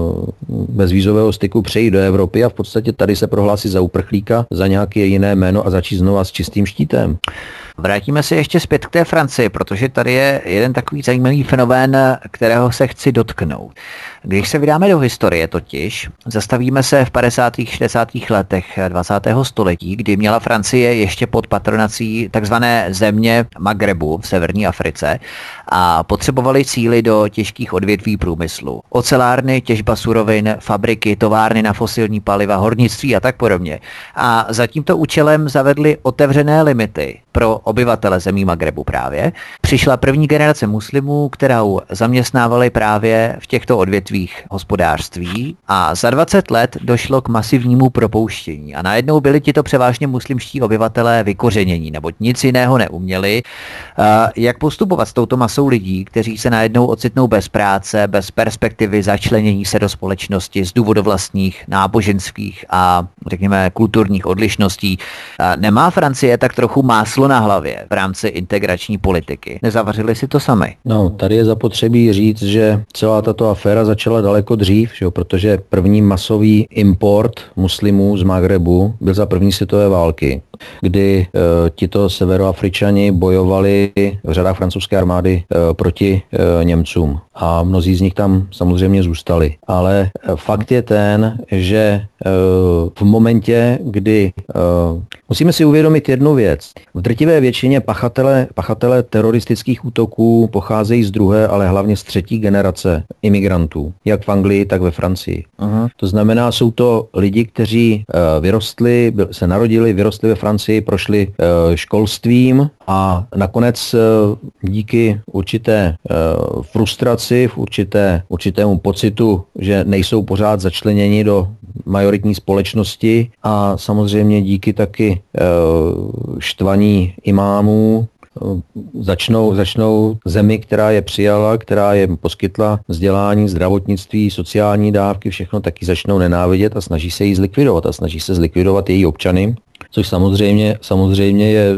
S2: uh, bezvízového styku přejít do Evropy a v podstatě tady se prohlásit za uprchlíka, za nějaké jiné jméno a začít znova s čistým štítem.
S1: Vrátíme se ještě zpět k té Francii, protože tady je jeden takový zajímavý fenomén, kterého se chci dotknout. Když se vydáme do historie totiž, zastavíme se v padesátých šedesátých letech dvacátého století, kdy měla Francie ještě pod patronací takzvané země Magrebu v severní Africe a potřebovali síly do těžkých odvětví průmyslu. Ocelárny, těžba surovin, fabriky, továrny na fosilní paliva, hornictví a tak podobně. A za tímto účelem zavedli otevřené limity pro obyvatele zemí Magrebu právě. Přišla první generace muslimů, kterou zaměstnávali právě v těchto odvětvích hospodářství a za dvacet let došlo k masivnímu propouštění a najednou byli tito převážně muslimští obyvatelé vykořenění, neboť nic jiného neuměli. Jak postupovat s touto masou lidí, kteří se najednou ocitnou bez práce, bez perspektivy začlenění se do společnosti z důvodu vlastních náboženských a řekněme kulturních odlišností. Nemá Francie tak trochu máslo na hlavě v rámci integrační politiky? Nezavařili si to sami?
S2: No, tady je zapotřebí říct, že celá tato aféra začala daleko dřív, že jo, protože první masový import muslimů z Magrebu byl za první světové války. kdy e, tito severoafričani bojovali v řadách francouzské armády e, proti e, Němcům. A mnozí z nich tam samozřejmě zůstali. Ale fakt je ten, že e, v momentě, kdy e, musíme si uvědomit jednu věc. V drtivé většině pachatele, pachatele teroristických útoků pocházejí z druhé, ale hlavně z třetí generace imigrantů. Jak v Anglii, tak ve Francii. Aha. To znamená, jsou to lidi, kteří e, vyrostli, se narodili, vyrostli ve Francii, prošli e, školstvím a nakonec e, díky určité e, frustraci, v určité, určitému pocitu, že nejsou pořád začleněni do majoritní společnosti a samozřejmě díky taky e, štvaní imámů Začnou, začnou zemi, která je přijala, která je poskytla vzdělání, zdravotnictví, sociální dávky, všechno taky začnou nenávidět a snaží se jí zlikvidovat a snaží se zlikvidovat její občany, což samozřejmě, samozřejmě je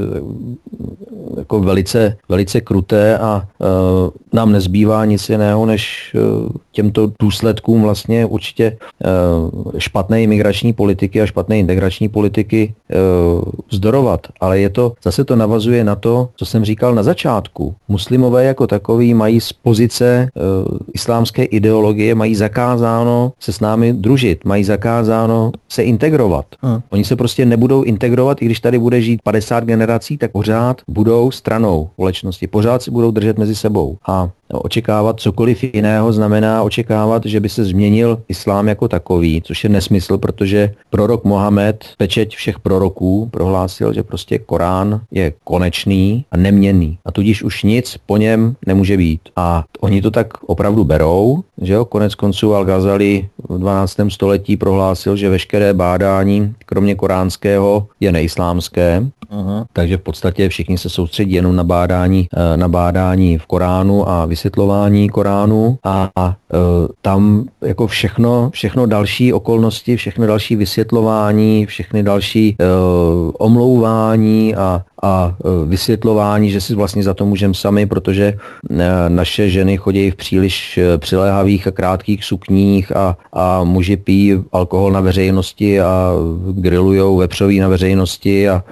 S2: jako velice, velice kruté a e, nám nezbývá nic jiného, než e, těmto důsledkům vlastně určitě e, špatné imigrační politiky a špatné integrační politiky e, vzdorovat. Ale je to, zase to navazuje na to, co jsem říkal na začátku. Muslimové jako takový mají z pozice e, islámské ideologie, mají zakázáno se s námi družit, mají zakázáno se integrovat. Hmm. Oni se prostě nebudou integrovat, i když tady bude žít padesát generací, tak pořád budou stranou společnosti, pořád si budou držet mezi sebou. A očekávat cokoliv jiného znamená očekávat, že by se změnil islám jako takový, což je nesmysl, protože prorok Mohamed, pečeť všech proroků, prohlásil, že prostě Korán je konečný a neměnný. A tudíž už nic po něm nemůže být. A oni to tak opravdu berou, že jo, konec konců Al-Ghazali v dvanáctém století prohlásil, že veškeré bádání, kromě koránského, je neislámské. Aha. Takže v podstatě všichni se soustředí jenom na bádání, na bádání v Koránu a vysvětlování Koránu a, a tam jako všechno, všechno další okolnosti, všechno další vysvětlování, všechny další uh, omlouvání a, a vysvětlování, že si vlastně za to můžeme sami, protože naše ženy chodí v příliš přiléhavých a krátkých sukních a, a muži pijí alkohol na veřejnosti a grillujou vepřový na veřejnosti a, a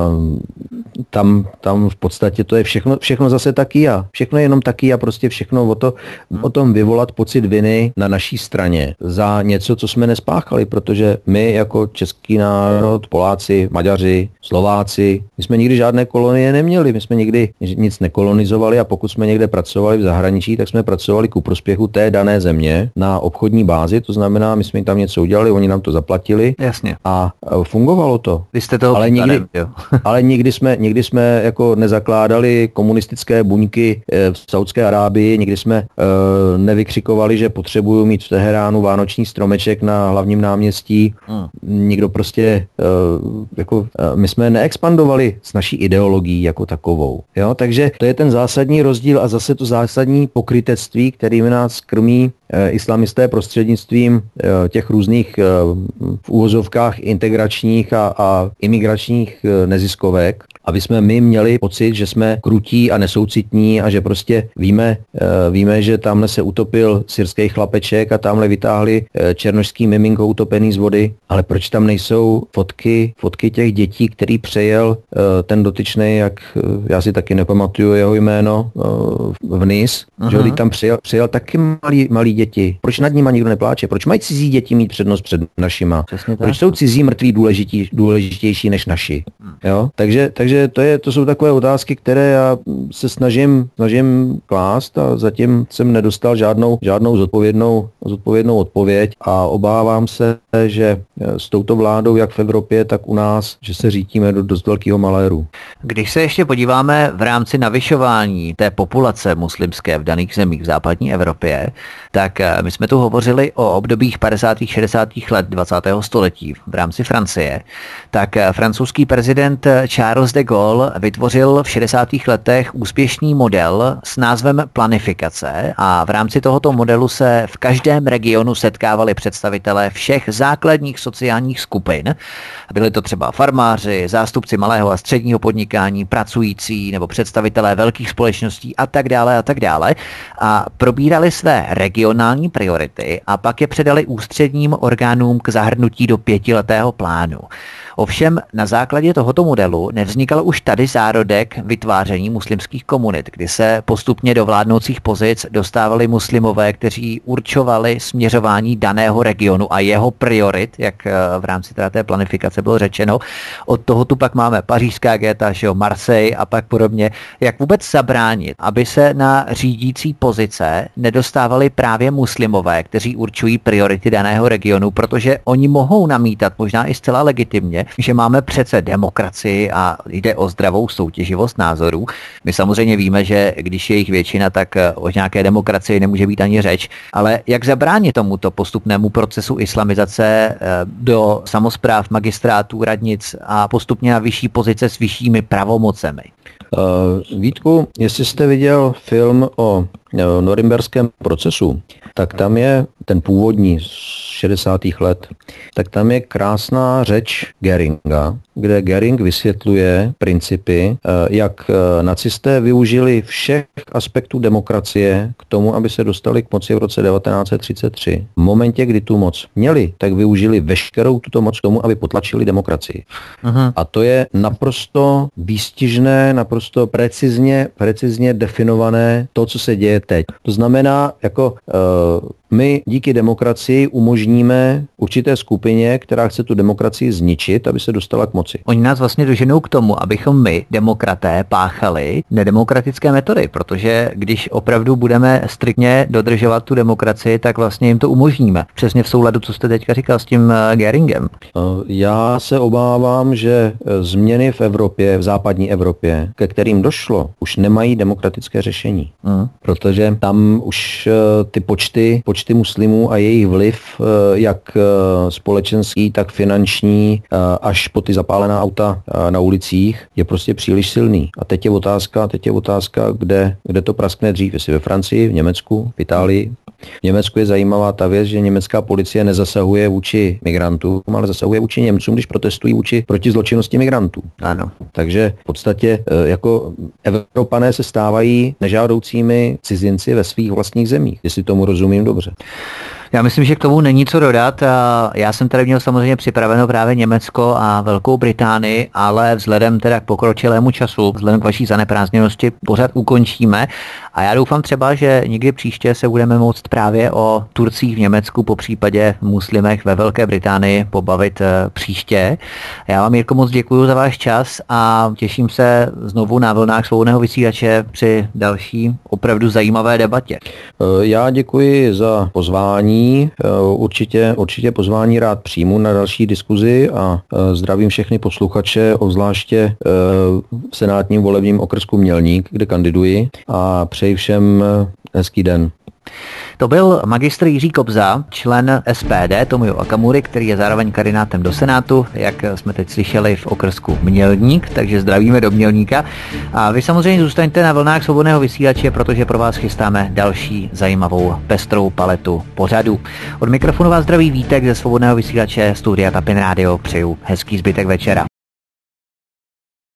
S2: tam, tam v podstatě to je všechno, všechno zase taky a všechno je jenom taky a prostě všechno o, to, o tom vyvolat pocit viny na naší straně za něco, co jsme nespáchali, protože my jako český národ, Poláci, Maďaři, Slováci, my jsme nikdy žádné kolonie neměli, my jsme nikdy nic nekolonizovali a pokud jsme někde pracovali v zahraničí, tak jsme pracovali ku prospěchu té dané země na obchodní bázi, to znamená, my jsme jim tam něco udělali, oni nám to zaplatili.
S1: Jasně.
S2: A fungovalo to.
S1: Vy jste toho
S2: ale nikdy, ale nikdy jsme, nikdy jsme jako nezakládali komunistické buňky v Saudské Arábii, nikdy jsme uh, nevykřikovali, že potřebuju mít v Teheránu vánoční stromeček na hlavním náměstí. Hmm. Nikdo prostě uh, jako uh, my jsme neexpandovali s naší ideologií jako takovou. Jo? Takže to je ten zásadní rozdíl a zase to zásadní pokrytectví, kterými nás krmí uh, islamisté prostřednictvím uh, těch různých uh, v úvozovkách integračních a, a imigračních uh, neziskovek, aby jsme my měli pocit, že jsme krutí a nesoucitní a že prostě víme, uh, víme, že tamhle se utopil syrský chlapeček a tamhle vytáhli uh, černošský miminko utopený z vody, ale proč tam nejsou fotky, fotky těch dětí, který přejel uh, ten dotyčnej, jak uh, já si taky nepamatuju jeho jméno, uh, v Nice, že když tam přijel, přijel taky malí, malí děti. Proč nad nima nikdo nepláče? Proč mají cizí děti mít přednost před našima? Proč jsou cizí mrtví důležitý, důležitější než naši? Jo? Takže, takže to, je, to jsou takové otázky, které já se snažím, snažím klást a zatím jsem nedostal žádnou, žádnou zodpovědnou, zodpovědnou odpověď a obávám se, že s touto vládou, jak v Evropě, tak u nás, že se řítíme do dost velkého maléru.
S1: Když se ještě podíváme v rámci navyšování té populace muslimské v daných zemích v západní Evropě, tak my jsme tu hovořili o obdobích padesátých šedesátých let dvacátého století v rámci Francie. Tak francouzský prezident Charles de Gaulle vytvořil v šedesátých letech úspěšný model s názvem planifikace a v rámci tohoto modelu se v každém regionu setkávali představitelé všech základních sociálních skupin. Byli to třeba farmáři, zástupci malého a středního podnikání, pracující nebo představitelé velkých společností a tak dále a tak dále a probírali své regionální priority a pak je předali ústředním orgánům k zahrnutí do pětiletého plánu. Ovšem na základě tohoto modelu nevznikal už tady zárodek vytváření muslimských komunit, kdy se postupně do vládnoucích pozic dostávali muslimové, kteří určovali směřování daného regionu a jeho priorit, jak v rámci té planifikace bylo řečeno. Od toho tu pak máme pařížská géta, že jo, Marseille a pak podobně. Jak vůbec zabránit, aby se na řídící pozice nedostávali právě muslimové, kteří určují priority daného regionu, protože oni mohou namítat, možná i zcela legitimně, že máme přece demokracii a jde o zdravou soutěživost názorů. My samozřejmě víme, že když je jich většina, tak o nějaké demokracii nemůže být ani řeč, ale jak zabránit tomuto postupnému procesu islamizace do samospráv, magistrátů, radnic a postupně na vyšší pozice s vyššími pravomocemi?
S2: Uh, Vítku, jestli jste viděl film o norimberském procesu, tak tam je ten původní z šedesátých let, tak tam je krásná řeč Göringa, kde Göring vysvětluje principy, jak nacisté využili všech aspektů demokracie k tomu, aby se dostali k moci v roce devatenáct set třicet tři. V momentě, kdy tu moc měli, tak využili veškerou tuto moc k tomu, aby potlačili demokracii. Aha. A to je naprosto výstižné, naprosto precizně, precizně definované to, co se děje teď. To znamená, jako uh, my díky demokracii umožníme určité skupině, která chce tu demokracii zničit, aby se dostala k moci.
S1: Oni nás vlastně doženou k tomu, abychom my, demokraté, páchali nedemokratické metody, protože když opravdu budeme striktně dodržovat tu demokracii, tak vlastně jim to umožníme. Přesně v souladu, co jste teďka říkal s tím Göringem.
S2: Já se obávám, že změny v Evropě, v západní Evropě, ke kterým došlo, už nemají demokratické řešení. Mm. Protože tam už ty počty, počty ty muslimů a jejich vliv, jak společenský, tak finanční, až po ty zapálená auta na ulicích, je prostě příliš silný. A teď je otázka, teď je otázka, kde, kde to praskne dřív, jestli ve Francii, v Německu, v Itálii. V Německu je zajímavá ta věc, že německá policie nezasahuje vůči migrantům, ale zasahuje vůči Němcům, když protestují vůči proti zločinnosti migrantů.
S1: Ano.
S2: Takže v podstatě jako Evropané se stávají nežádoucími cizinci ve svých vlastních zemích, jestli tomu rozumím dobře.
S1: Já myslím, že k tomu není co dodat. Já jsem tady měl samozřejmě připraveno právě Německo a Velkou Británii, ale vzhledem teda k pokročilému času, vzhledem k vaší zaneprázdněnosti pořád ukončíme. A já doufám třeba, že někdy příště se budeme moct právě o Turcích v Německu, po případě muslimech ve Velké Británii pobavit příště. Já vám, Jirko, moc děkuji za váš čas a těším se znovu na vlnách Svobodného vysílače při další opravdu zajímavé debatě.
S2: Já děkuji za pozvání. Určitě, určitě pozvání rád přijmu na další diskuzi a zdravím všechny posluchače, obzvláště v senátním volebním okrsku Mělník, kde kandiduji, a přeji všem hezký den.
S1: To byl magistr Jiří Kobza, člen S P D Tomio Okamury, který je zároveň kandidátem do Senátu, jak jsme teď slyšeli, v okrsku Mělník, takže zdravíme do Mělníka. A vy samozřejmě zůstaňte na vlnách Svobodného vysílače, protože pro vás chystáme další zajímavou pestrou paletu pořadu. Od mikrofonu vás zdraví Vítek ze Svobodného vysílače Studia Tapin Radio. Přeju hezký zbytek večera.